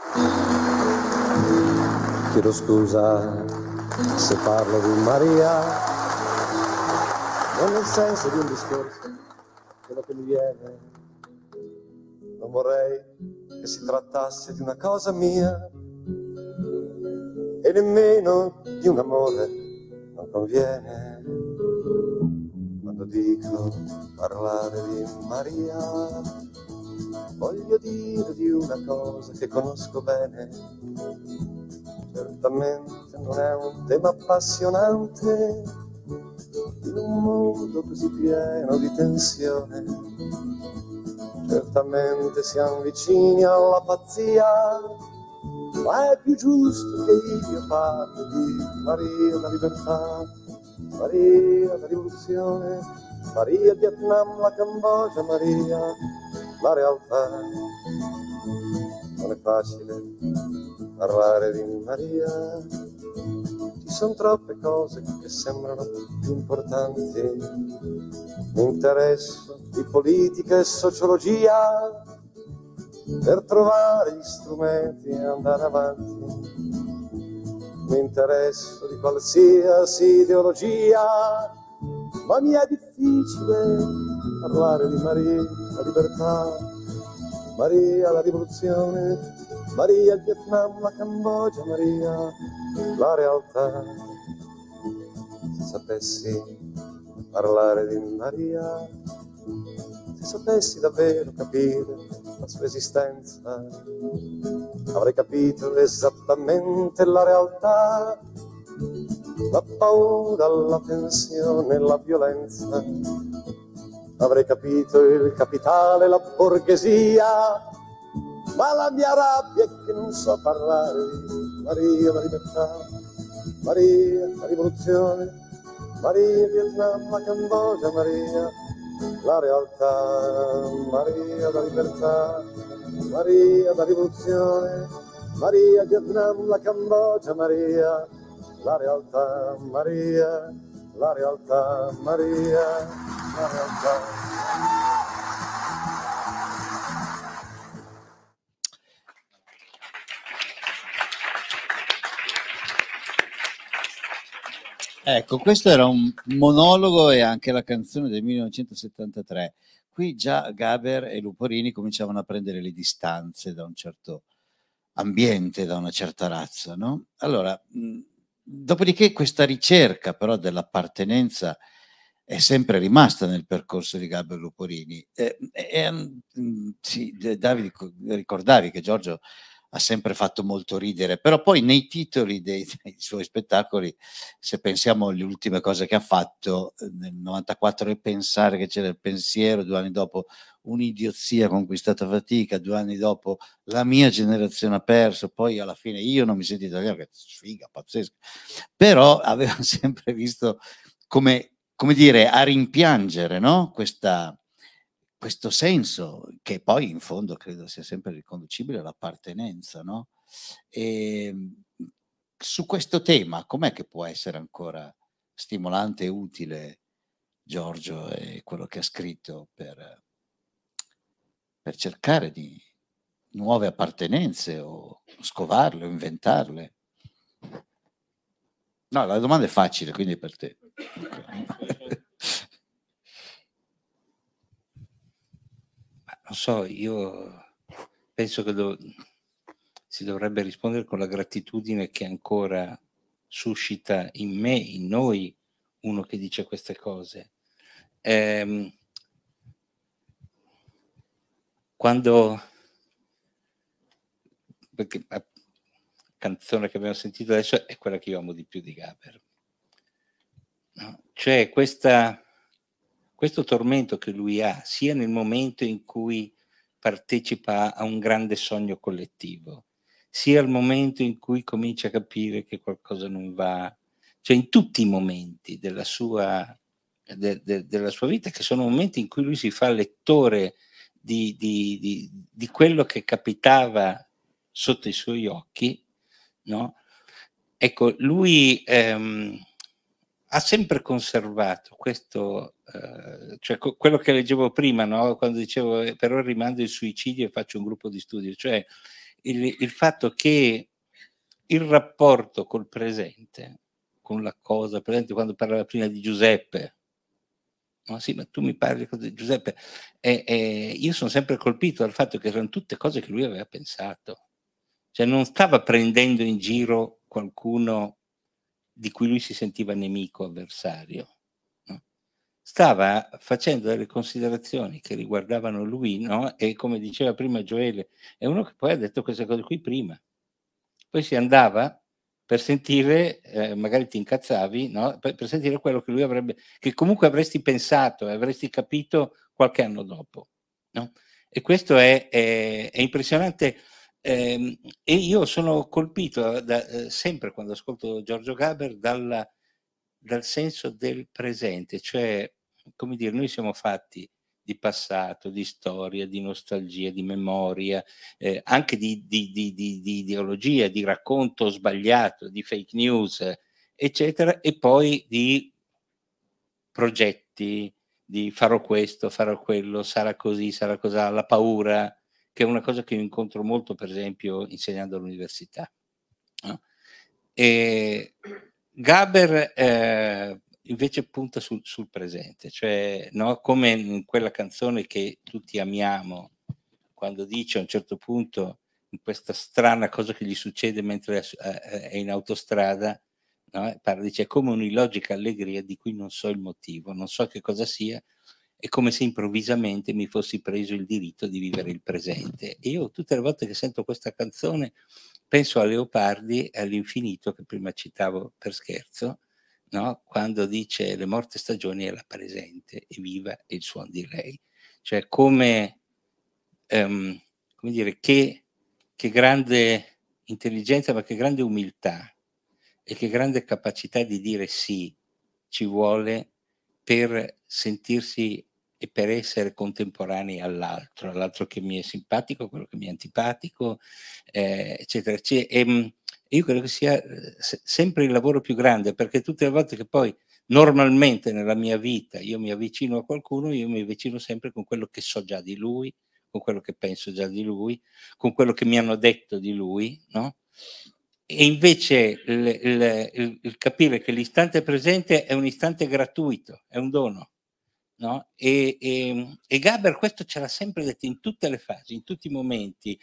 Chiedo scusa se parlo di Maria, non nel senso di un discorso, quello che mi viene. Non vorrei che si trattasse di una cosa mia e nemmeno di un amore, non conviene. Quando dico parlare di Maria, voglio dire di una cosa che conosco bene. Certamente non è un tema appassionante in un mondo così pieno di tensione. Certamente siamo vicini alla pazzia, ma è più giusto che io parli di Maria la libertà, Maria la rivoluzione, Maria il Vietnam, la Cambogia, Maria la realtà. Non è facile parlare di Maria, ci sono troppe cose che sembrano più importanti. Mi interesso di politica e sociologia per trovare gli strumenti e andare avanti. Mi interesso di qualsiasi ideologia, ma mi è difficile parlare di Maria la libertà, Maria la rivoluzione, Maria il Vietnam, la Cambogia, Maria la realtà. Se sapessi parlare di Maria, se sapessi davvero capire la sua esistenza, avrei capito esattamente la realtà, la paura, la tensione, la violenza. Avrei capito il capitale, la borghesia, ma la mia rabbia è che non so parlare di Maria la libertà, Maria la rivoluzione, Maria il Vietnam, la Cambogia, Maria la realtà, Maria la libertà, Maria la rivoluzione, Maria il Vietnam, la Cambogia, Maria la realtà, Maria la realtà, Maria la realtà. Ecco, questo era un monologo e anche la canzone del 1973. Qui già Gaber e Luporini cominciavano a prendere le distanze da un certo ambiente, da una certa razza, no? Allora, dopodiché questa ricerca però dell'appartenenza è sempre rimasta nel percorso di Gaber Luporini. Sì, Davide, ricordavi che Giorgio ha sempre fatto molto ridere, però poi nei titoli dei suoi spettacoli, se pensiamo alle ultime cose che ha fatto, nel 94 e pensare che c'era il pensiero, 2 anni dopo un'idiozia conquistata a fatica, 2 anni dopo la mia generazione ha perso, poi alla fine io non mi sento italiano, che sfiga, pazzesco, però aveva sempre visto come dire, a rimpiangere, no? Questo senso che poi in fondo credo sia sempre riconducibile all'appartenenza, no? E, su questo tema, com'è che può essere ancora stimolante e utile Giorgio e quello che ha scritto per cercare di nuove appartenenze o scovarle o inventarle? No, la domanda è facile, quindi è per te. Non so, io penso che si dovrebbe rispondere con la gratitudine che ancora suscita in me, in noi, uno che dice queste cose. Quando, perché la canzone che abbiamo sentito adesso è quella che io amo di più di Gaber, no? Cioè questo tormento che lui ha, sia nel momento in cui partecipa a un grande sogno collettivo, sia al momento in cui comincia a capire che qualcosa non va, cioè in tutti i momenti della sua vita, che sono momenti in cui lui si fa lettore di quello che capitava sotto i suoi occhi, no? Ecco, lui ha sempre conservato questo, cioè quello che leggevo prima, no? Quando dicevo però rimando il suicidio e faccio un gruppo di studio, cioè il fatto che il rapporto col presente, con la cosa presente, quando parlava prima di Giuseppe, no? Sì, ma tu mi parli di Giuseppe, io sono sempre colpito dal fatto che erano tutte cose che lui aveva pensato, cioè non stava prendendo in giro qualcuno di cui lui si sentiva nemico, avversario, no? Stava facendo delle considerazioni che riguardavano lui, no? E come diceva prima Gioele, è uno che poi ha detto queste cose qui prima. Poi si andava per sentire, magari ti incazzavi, no? Per sentire quello che lui avrebbe, che comunque avresti pensato e avresti capito qualche anno dopo, no? E questo è impressionante. E io sono colpito sempre quando ascolto Giorgio Gaber dal senso del presente, cioè, come dire, noi siamo fatti di passato, di storia, di nostalgia, di memoria, anche di ideologia, di racconto sbagliato, di fake news, eccetera, e poi di progetti, di farò questo, farò quello, sarà così, sarà cosà, la paura, che è una cosa che io incontro molto, per esempio, insegnando all'università, no? E Gaber invece punta sul presente, cioè, no? Come in quella canzone che tutti amiamo, quando dice a un certo punto, in questa strana cosa che gli succede mentre è in autostrada, no? Dice, è come un'illogica allegria di cui non so il motivo, non so che cosa sia, è come se improvvisamente mi fossi preso il diritto di vivere il presente. E io tutte le volte che sento questa canzone penso a Leopardi e all'infinito che prima citavo per scherzo, no? Quando dice le morte stagioni è la presente e viva è il suon di lei. Cioè come dire, che grande intelligenza, ma che grande umiltà e che grande capacità di dire sì ci vuole per sentirsi e per essere contemporanei all'altro che mi è simpatico, quello che mi è antipatico, eccetera. Io credo che sia sempre il lavoro più grande, perché tutte le volte che poi normalmente nella mia vita io mi avvicino a qualcuno, io mi avvicino sempre con quello che so già di lui, con quello che penso già di lui, con quello che mi hanno detto di lui, no? E invece il capire che l'istante presente è un istante gratuito, è un dono, no? E Gaber questo ce l'ha sempre detto in tutte le fasi, in tutti i momenti,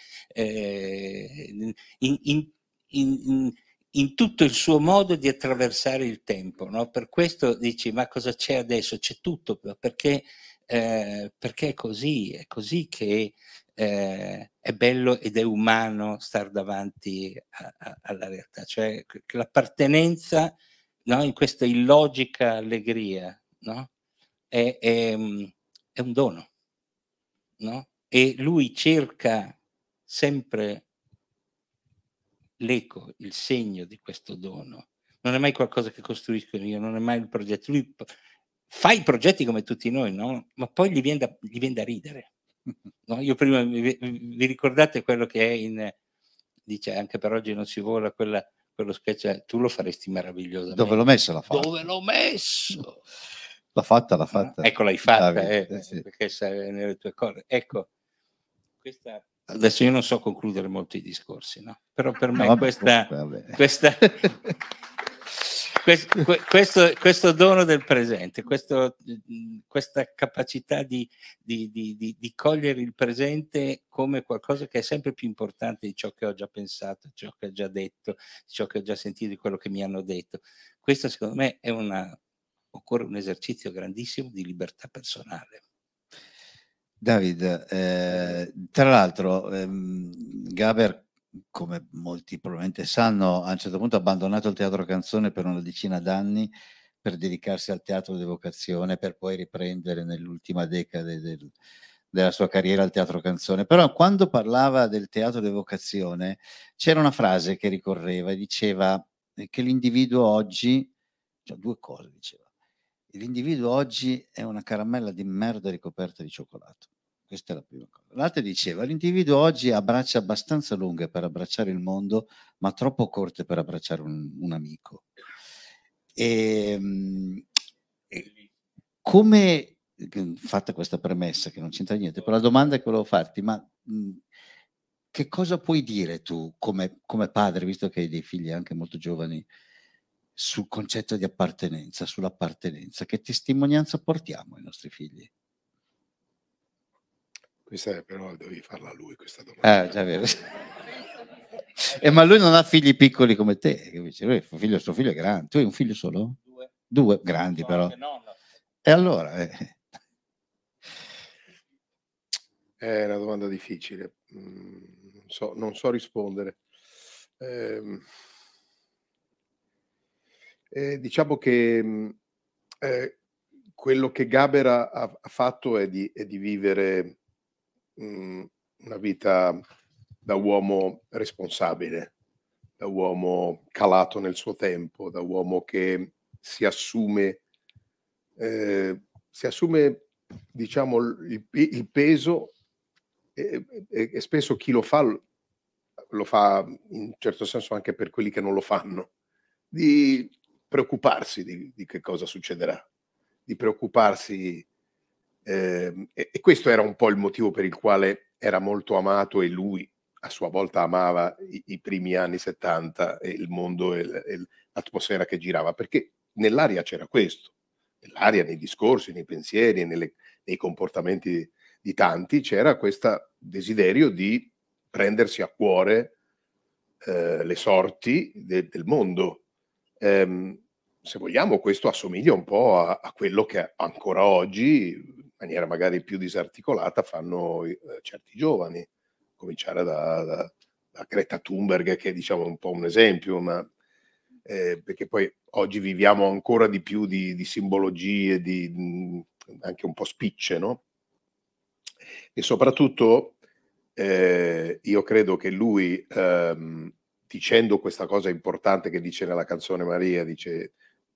in tutto il suo modo di attraversare il tempo, no? Per questo dici, ma cosa c'è adesso? C'è tutto, perché è così che è bello ed è umano star davanti alla realtà, cioè che l'appartenenza, no? In questa illogica allegria, no? È un dono, no? E lui cerca sempre l'eco, il segno di questo dono. Non è mai qualcosa che costruisco io, non è mai il progetto. Lui fa i progetti come tutti noi, no? Ma poi gli vien da ridere. No? Io prima vi ricordate quello che è dice anche per oggi non si vola, quello sketch, tu lo faresti meravigliosamente. Dove l'ho messo? L'ha fatta. Dove l'ho messo? L'ha fatta. Ecco, l'hai fatta, Davide, sì. perché sei nelle tue corde. Ecco, adesso io non so concludere molti discorsi, no? Però per me questo dono del presente, questa capacità di cogliere il presente come qualcosa che è sempre più importante di ciò che ho già pensato, ciò che ho già detto, di ciò che ho già sentito, di quello che mi hanno detto. Questo secondo me occorre un esercizio grandissimo di libertà personale. David, tra l'altro Gaber, come molti probabilmente sanno, a un certo punto ha abbandonato il teatro canzone per una decina d'anni per dedicarsi al teatro di vocazione, per poi riprendere nell'ultima decade della sua carriera al teatro canzone. Però quando parlava del teatro di vocazione c'era una frase che ricorreva e diceva che l'individuo oggi, cioè due cose diceva. L'individuo oggi è una caramella di merda ricoperta di cioccolato. Questa è la prima cosa. L'altra diceva, l'individuo oggi ha braccia abbastanza lunghe per abbracciare il mondo, ma troppo corte per abbracciare un amico. Come, fatta questa premessa, che non c'entra niente, però la domanda che volevo farti, ma che cosa puoi dire tu come padre, visto che hai dei figli anche molto giovani, sul concetto di appartenenza, sull'appartenenza? Che testimonianza portiamo ai nostri figli? Questa però devi farla a lui questa domanda. Già vero. Ma lui non ha figli piccoli come te, lui, suo figlio è grande. Tu hai un figlio solo? Due grandi no, però. E allora? È una domanda difficile, non so rispondere. Diciamo che quello che Gaber ha fatto è di vivere una vita da uomo responsabile, da uomo calato nel suo tempo, da uomo che si assume diciamo il peso e spesso chi lo fa in un certo senso anche per quelli che non lo fanno, di preoccuparsi di che cosa succederà, di preoccuparsi e questo era un po' il motivo per il quale era molto amato e lui a sua volta amava i primi anni 70 e il mondo e l'atmosfera che girava, perché nell'aria c'era questo, nell'aria, nei discorsi, nei pensieri, nei comportamenti di tanti c'era questo desiderio di prendersi a cuore le sorti del mondo. Se vogliamo, questo assomiglia un po' a quello che ancora oggi, in maniera magari più disarticolata, fanno certi giovani, cominciare da Greta Thunberg, che è diciamo un po' un esempio, ma perché poi oggi viviamo ancora di più di simbologie, anche un po' spicce, no? E soprattutto io credo che lui, dicendo questa cosa importante che dice nella canzone Maria, dice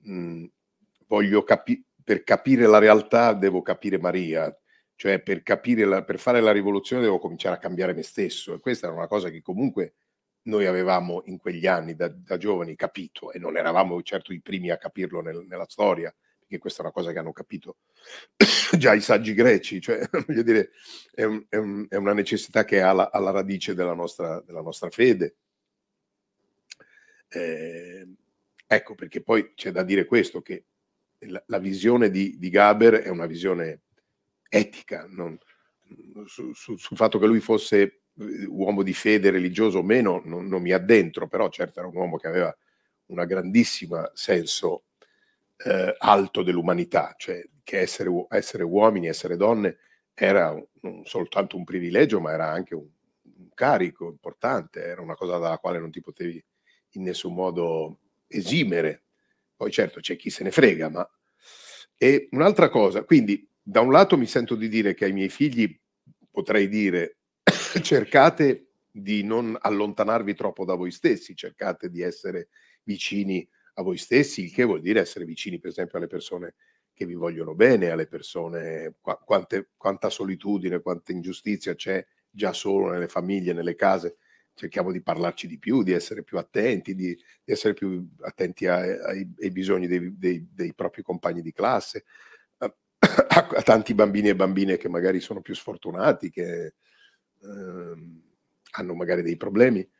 per capire la realtà devo capire Maria, cioè per fare la rivoluzione devo cominciare a cambiare me stesso, e questa era una cosa che comunque noi avevamo in quegli anni da giovani capito, e non eravamo certo i primi a capirlo nella storia, perché questa è una cosa che hanno capito già i saggi greci, cioè voglio dire è una necessità che è alla radice della nostra fede. Ecco, perché poi c'è da dire questo, che la visione di Gaber è una visione etica, sul fatto che lui fosse uomo di fede, religioso o meno, non mi addentro, però certo era un uomo che aveva una grandissima senso alto dell'umanità, cioè che essere uomini, essere donne era non soltanto un privilegio, ma era anche un carico importante, era una cosa dalla quale non ti potevi in nessun modo esimere. Poi certo c'è chi se ne frega, ma... E un'altra cosa, quindi da un lato mi sento di dire che ai miei figli potrei dire cercate di non allontanarvi troppo da voi stessi, cercate di essere vicini a voi stessi, il che vuol dire essere vicini per esempio alle persone che vi vogliono bene, alle persone, quanta solitudine, quanta ingiustizia c'è già solo nelle famiglie, nelle case. Cerchiamo di parlarci di più, di essere più attenti, di essere più attenti ai bisogni dei propri compagni di classe, a tanti bambini e bambine che magari sono più sfortunati, che hanno magari dei problemi.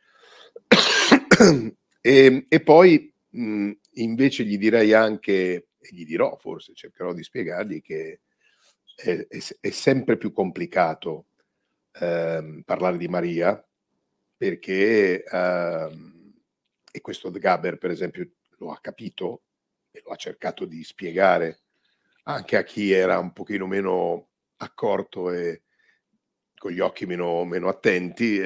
E poi invece gli direi anche, e gli dirò, forse cercherò di spiegargli che è sempre più complicato parlare di Maria, perché e questo Gaber per esempio lo ha capito e lo ha cercato di spiegare anche a chi era un pochino meno accorto e con gli occhi meno attenti.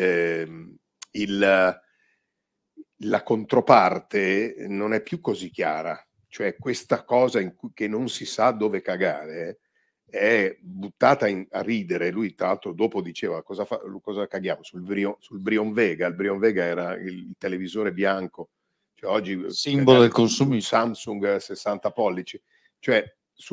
La controparte non è più così chiara, cioè questa cosa che non si sa dove cagare è buttata a ridere. Lui tra l'altro dopo diceva cosa caghiamo sul Brion Vega. Il Brion Vega era il televisore bianco, cioè oggi simbolo del consumismo, Samsung 60 pollici, cioè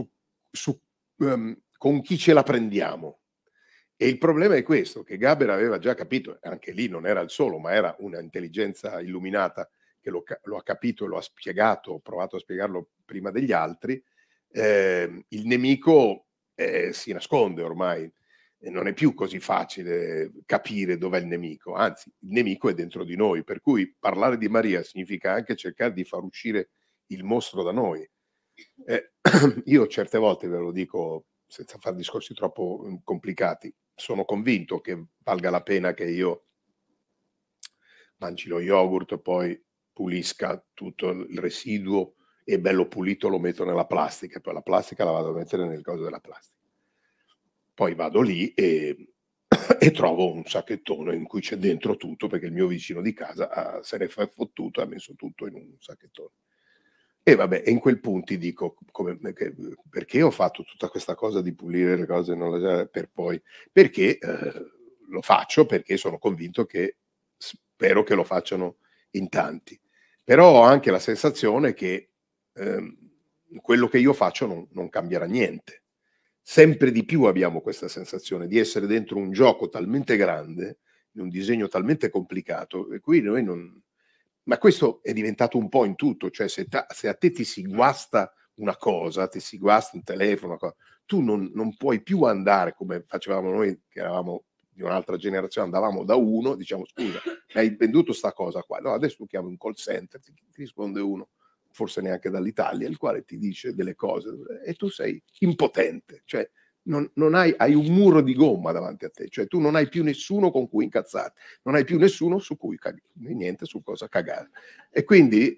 con chi ce la prendiamo. E il problema è questo, che Gaber aveva già capito, anche lì non era il solo, ma era una intelligenza illuminata che lo ha capito e lo ha spiegato, ho provato a spiegarlo prima degli altri. Il nemico si nasconde ormai, e non è più così facile capire dov'è il nemico, anzi il nemico è dentro di noi, per cui parlare di Maria significa anche cercare di far uscire il mostro da noi. Io certe volte, ve lo dico senza fare discorsi troppo complicati, sono convinto che valga la pena che io mangi lo yogurt e poi pulisca tutto il residuo e bello pulito lo metto nella plastica, poi la plastica la vado a mettere nel coso della plastica. Poi vado lì e trovo un sacchettone in cui c'è dentro tutto, perché il mio vicino di casa se ne fa fottuto e ha messo tutto in un sacchettone. E vabbè, e in quel punto dico perché ho fatto tutta questa cosa di pulire le cose per poi, perché lo faccio, perché sono convinto che spero che lo facciano in tanti, però ho anche la sensazione che quello che io faccio non cambierà niente. Sempre di più abbiamo questa sensazione di essere dentro un gioco talmente grande, in un disegno talmente complicato, e qui noi non... Ma questo è diventato un po' in tutto, cioè se a te ti si guasta una cosa, ti si guasta un telefono, tu non puoi più andare come facevamo noi che eravamo di un'altra generazione, andavamo da uno, diciamo scusa, hai venduto sta cosa qua, no, adesso tu chiami un call center, ti risponde uno, forse neanche dall'Italia, il quale ti dice delle cose e tu sei impotente, cioè non hai un muro di gomma davanti a te, cioè tu non hai più nessuno con cui incazzare, non hai più nessuno su cui niente su cosa cagare. E quindi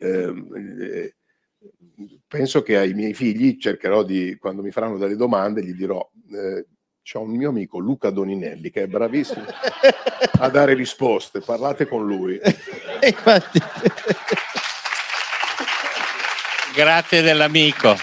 penso che ai miei figli cercherò di, quando mi faranno delle domande, gli dirò c'ho un mio amico Luca Doninelli che è bravissimo a dare risposte, parlate con lui. Grazie dell'amico.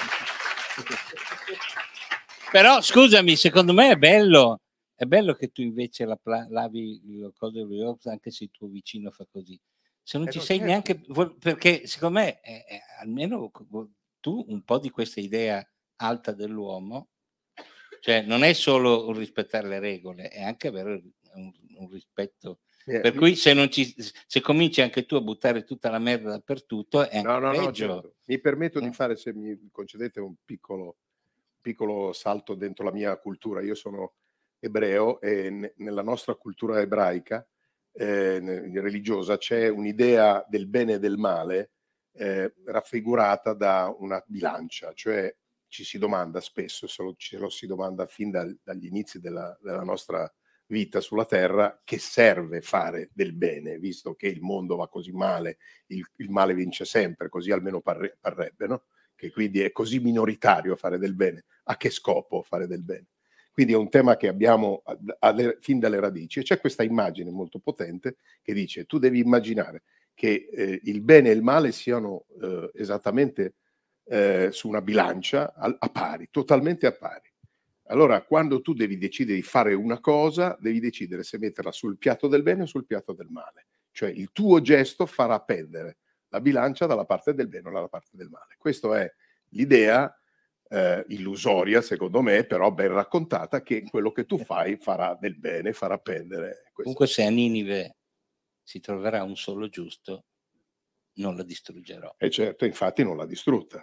Però scusami, secondo me è bello che tu invece lavi le cose dello yogurt anche se il tuo vicino fa così. Se non ci sei certo. Neanche, perché secondo me almeno tu un po' di questa idea alta dell'uomo, cioè non è solo un rispettare le regole, è anche avere un rispetto. Per cui se cominci anche tu a buttare tutta la merda dappertutto è anche peggio. No, certo. Mi permetto di fare, se mi concedete, un piccolo salto dentro la mia cultura. Io sono ebreo e nella nostra cultura ebraica religiosa c'è un'idea del bene e del male raffigurata da una bilancia, cioè ci si domanda spesso, ce lo si domanda fin dagli inizi della nostra vita sulla Terra, che serve fare del bene, visto che il mondo va così male, il male vince sempre, così almeno parrebbe, no? Che quindi è così minoritario fare del bene. A che scopo fare del bene? Quindi è un tema che abbiamo fin dalle radici, e c'è questa immagine molto potente che dice: tu devi immaginare che il bene e il male siano esattamente su una bilancia a pari, totalmente a pari. Allora, quando tu devi decidere di fare una cosa, devi decidere se metterla sul piatto del bene o sul piatto del male. Cioè il tuo gesto farà pendere la bilancia dalla parte del bene o dalla parte del male. Questa è l'idea illusoria, secondo me, però ben raccontata, che quello che tu fai farà del bene, farà pendere. Comunque, se a Ninive si troverà un solo giusto, non la distruggerò. E certo, infatti non l'ha distrutta.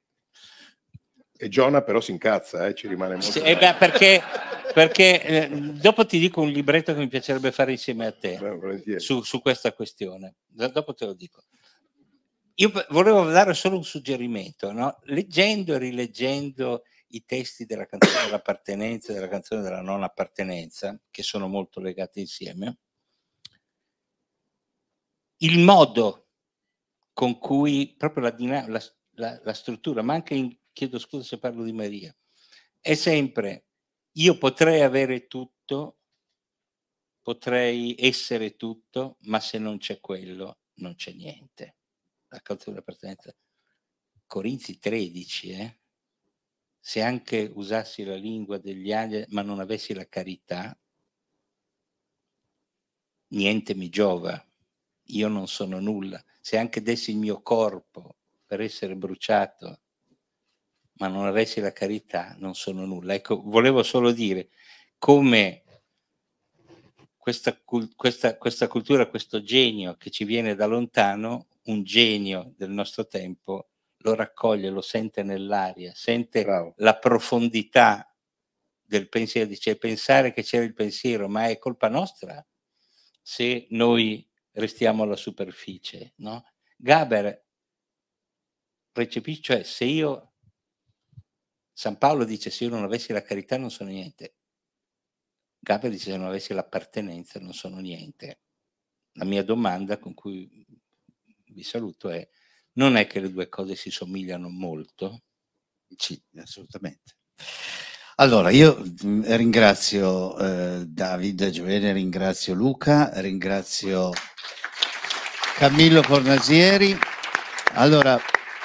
E Giona però si incazza, ci rimane molto. Sì, perché dopo ti dico un libretto che mi piacerebbe fare insieme a te su questa questione. Dopo te lo dico. Io volevo dare solo un suggerimento, no? Leggendo e rileggendo i testi della canzone dell'appartenenza e della canzone della non appartenenza, che sono molto legati insieme, il modo con cui proprio la struttura, ma anche chiedo scusa se parlo di Maria, è sempre: io potrei avere tutto, potrei essere tutto, ma se non c'è quello non c'è niente. La canzone dell'appartenenza, Corinzi 13, se anche usassi la lingua degli angeli ma non avessi la carità, niente mi giova, io non sono nulla. Se anche dessi il mio corpo per essere bruciato ma non avessi la carità, non sono nulla. Ecco, volevo solo dire come questa cultura, questo genio che ci viene da lontano, un genio del nostro tempo, lo raccoglie, lo sente nell'aria, sente la profondità del pensiero, dice: pensare che c'era il pensiero, ma è colpa nostra se noi restiamo alla superficie, no? Gaber recepisce, cioè se io, San Paolo dice: se io non avessi la carità non sono niente. Gaber dice: se non avessi l'appartenenza non sono niente. La mia domanda con cui vi saluto è: non è che le due cose si somigliano molto? Sì, assolutamente. Allora, io ringrazio David Gioene, ringrazio Luca, ringrazio Camillo Fornasieri. Allora,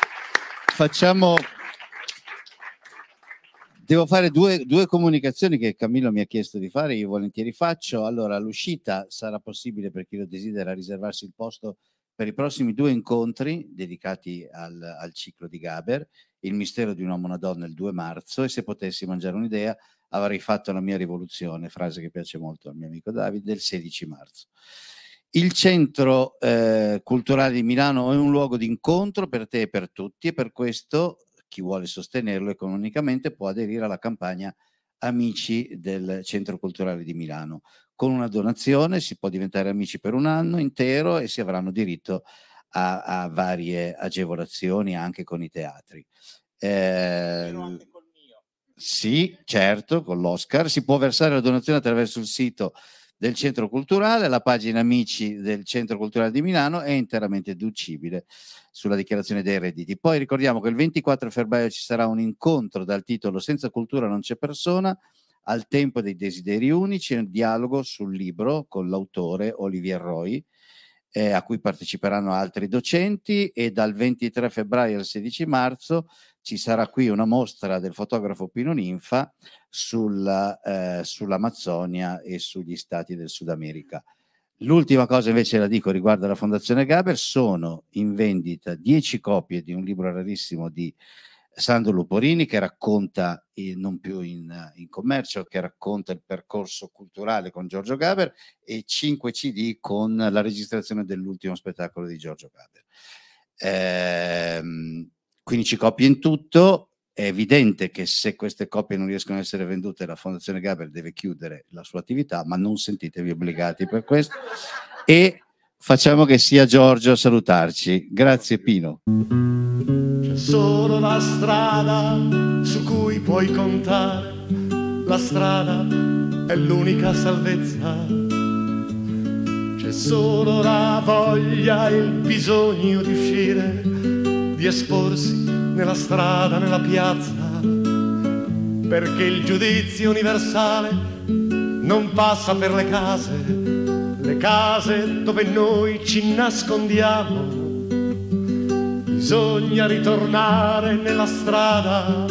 devo fare due comunicazioni che Camillo mi ha chiesto di fare, io volentieri faccio. Allora, l'uscita sarà possibile per chi lo desidera riservarsi il posto per i prossimi 2 incontri dedicati al ciclo di Gaber, Il mistero di un uomo e una donna il 2 marzo, e se potessi mangiare un'idea avrei fatto la mia rivoluzione, frase che piace molto al mio amico David, del 16 marzo. Il Centro Culturale di Milano è un luogo di incontro per te e per tutti, e per questo chi vuole sostenerlo economicamente può aderire alla campagna Amici del Centro Culturale di Milano. Con una donazione si può diventare amici per un anno intero e si avranno diritto a varie agevolazioni anche con i teatri. Anche col mio. Sì, certo, con l'Oscar. Si può versare la donazione attraverso il sito del Centro Culturale, la pagina Amici del Centro Culturale di Milano è interamente deducibile sulla dichiarazione dei redditi. Poi ricordiamo che il 24 febbraio ci sarà un incontro dal titolo Senza cultura non c'è persona, al tempo dei desideri unici, un dialogo sul libro con l'autore Olivier Roy, a cui parteciperanno altri docenti, e dal 23 febbraio al 16 marzo ci sarà qui una mostra del fotografo Pino Ninfa sull'Amazzonia e sugli stati del Sud America. L'ultima cosa invece la dico riguardo alla Fondazione Gaber: sono in vendita 10 copie di un libro rarissimo di Sandro Luporini che racconta, non più in commercio, che racconta il percorso culturale con Giorgio Gaber, e 5 CD con la registrazione dell'ultimo spettacolo di Giorgio Gaber. 15 copie in tutto. È evidente che se queste copie non riescono a essere vendute, la Fondazione Gaber deve chiudere la sua attività, ma non sentitevi obbligati per questo. e facciamo che sia Giorgio a salutarci. Grazie Pino. C'è solo la strada su cui puoi contare, la strada è l'unica salvezza. C'è solo la voglia, il bisogno di uscire, di esporsi nella strada, nella piazza, perché il giudizio universale non passa per le case dove noi ci nascondiamo. Bisogna ritornare nella strada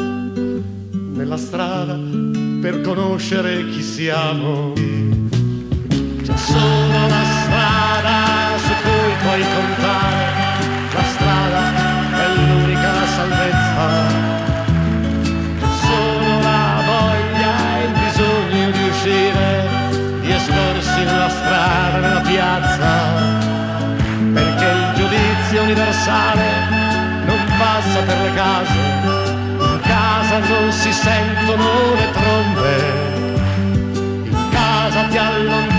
per conoscere chi siamo. C'è solo la strada su cui puoi contare, la strada è l'unica salvezza. C'è solo la voglia e il bisogno di uscire, di esporsi nella strada, nella piazza, perché il giudizio universale non passa per le case. In casa non si sentono le trombe, in casa ti allontani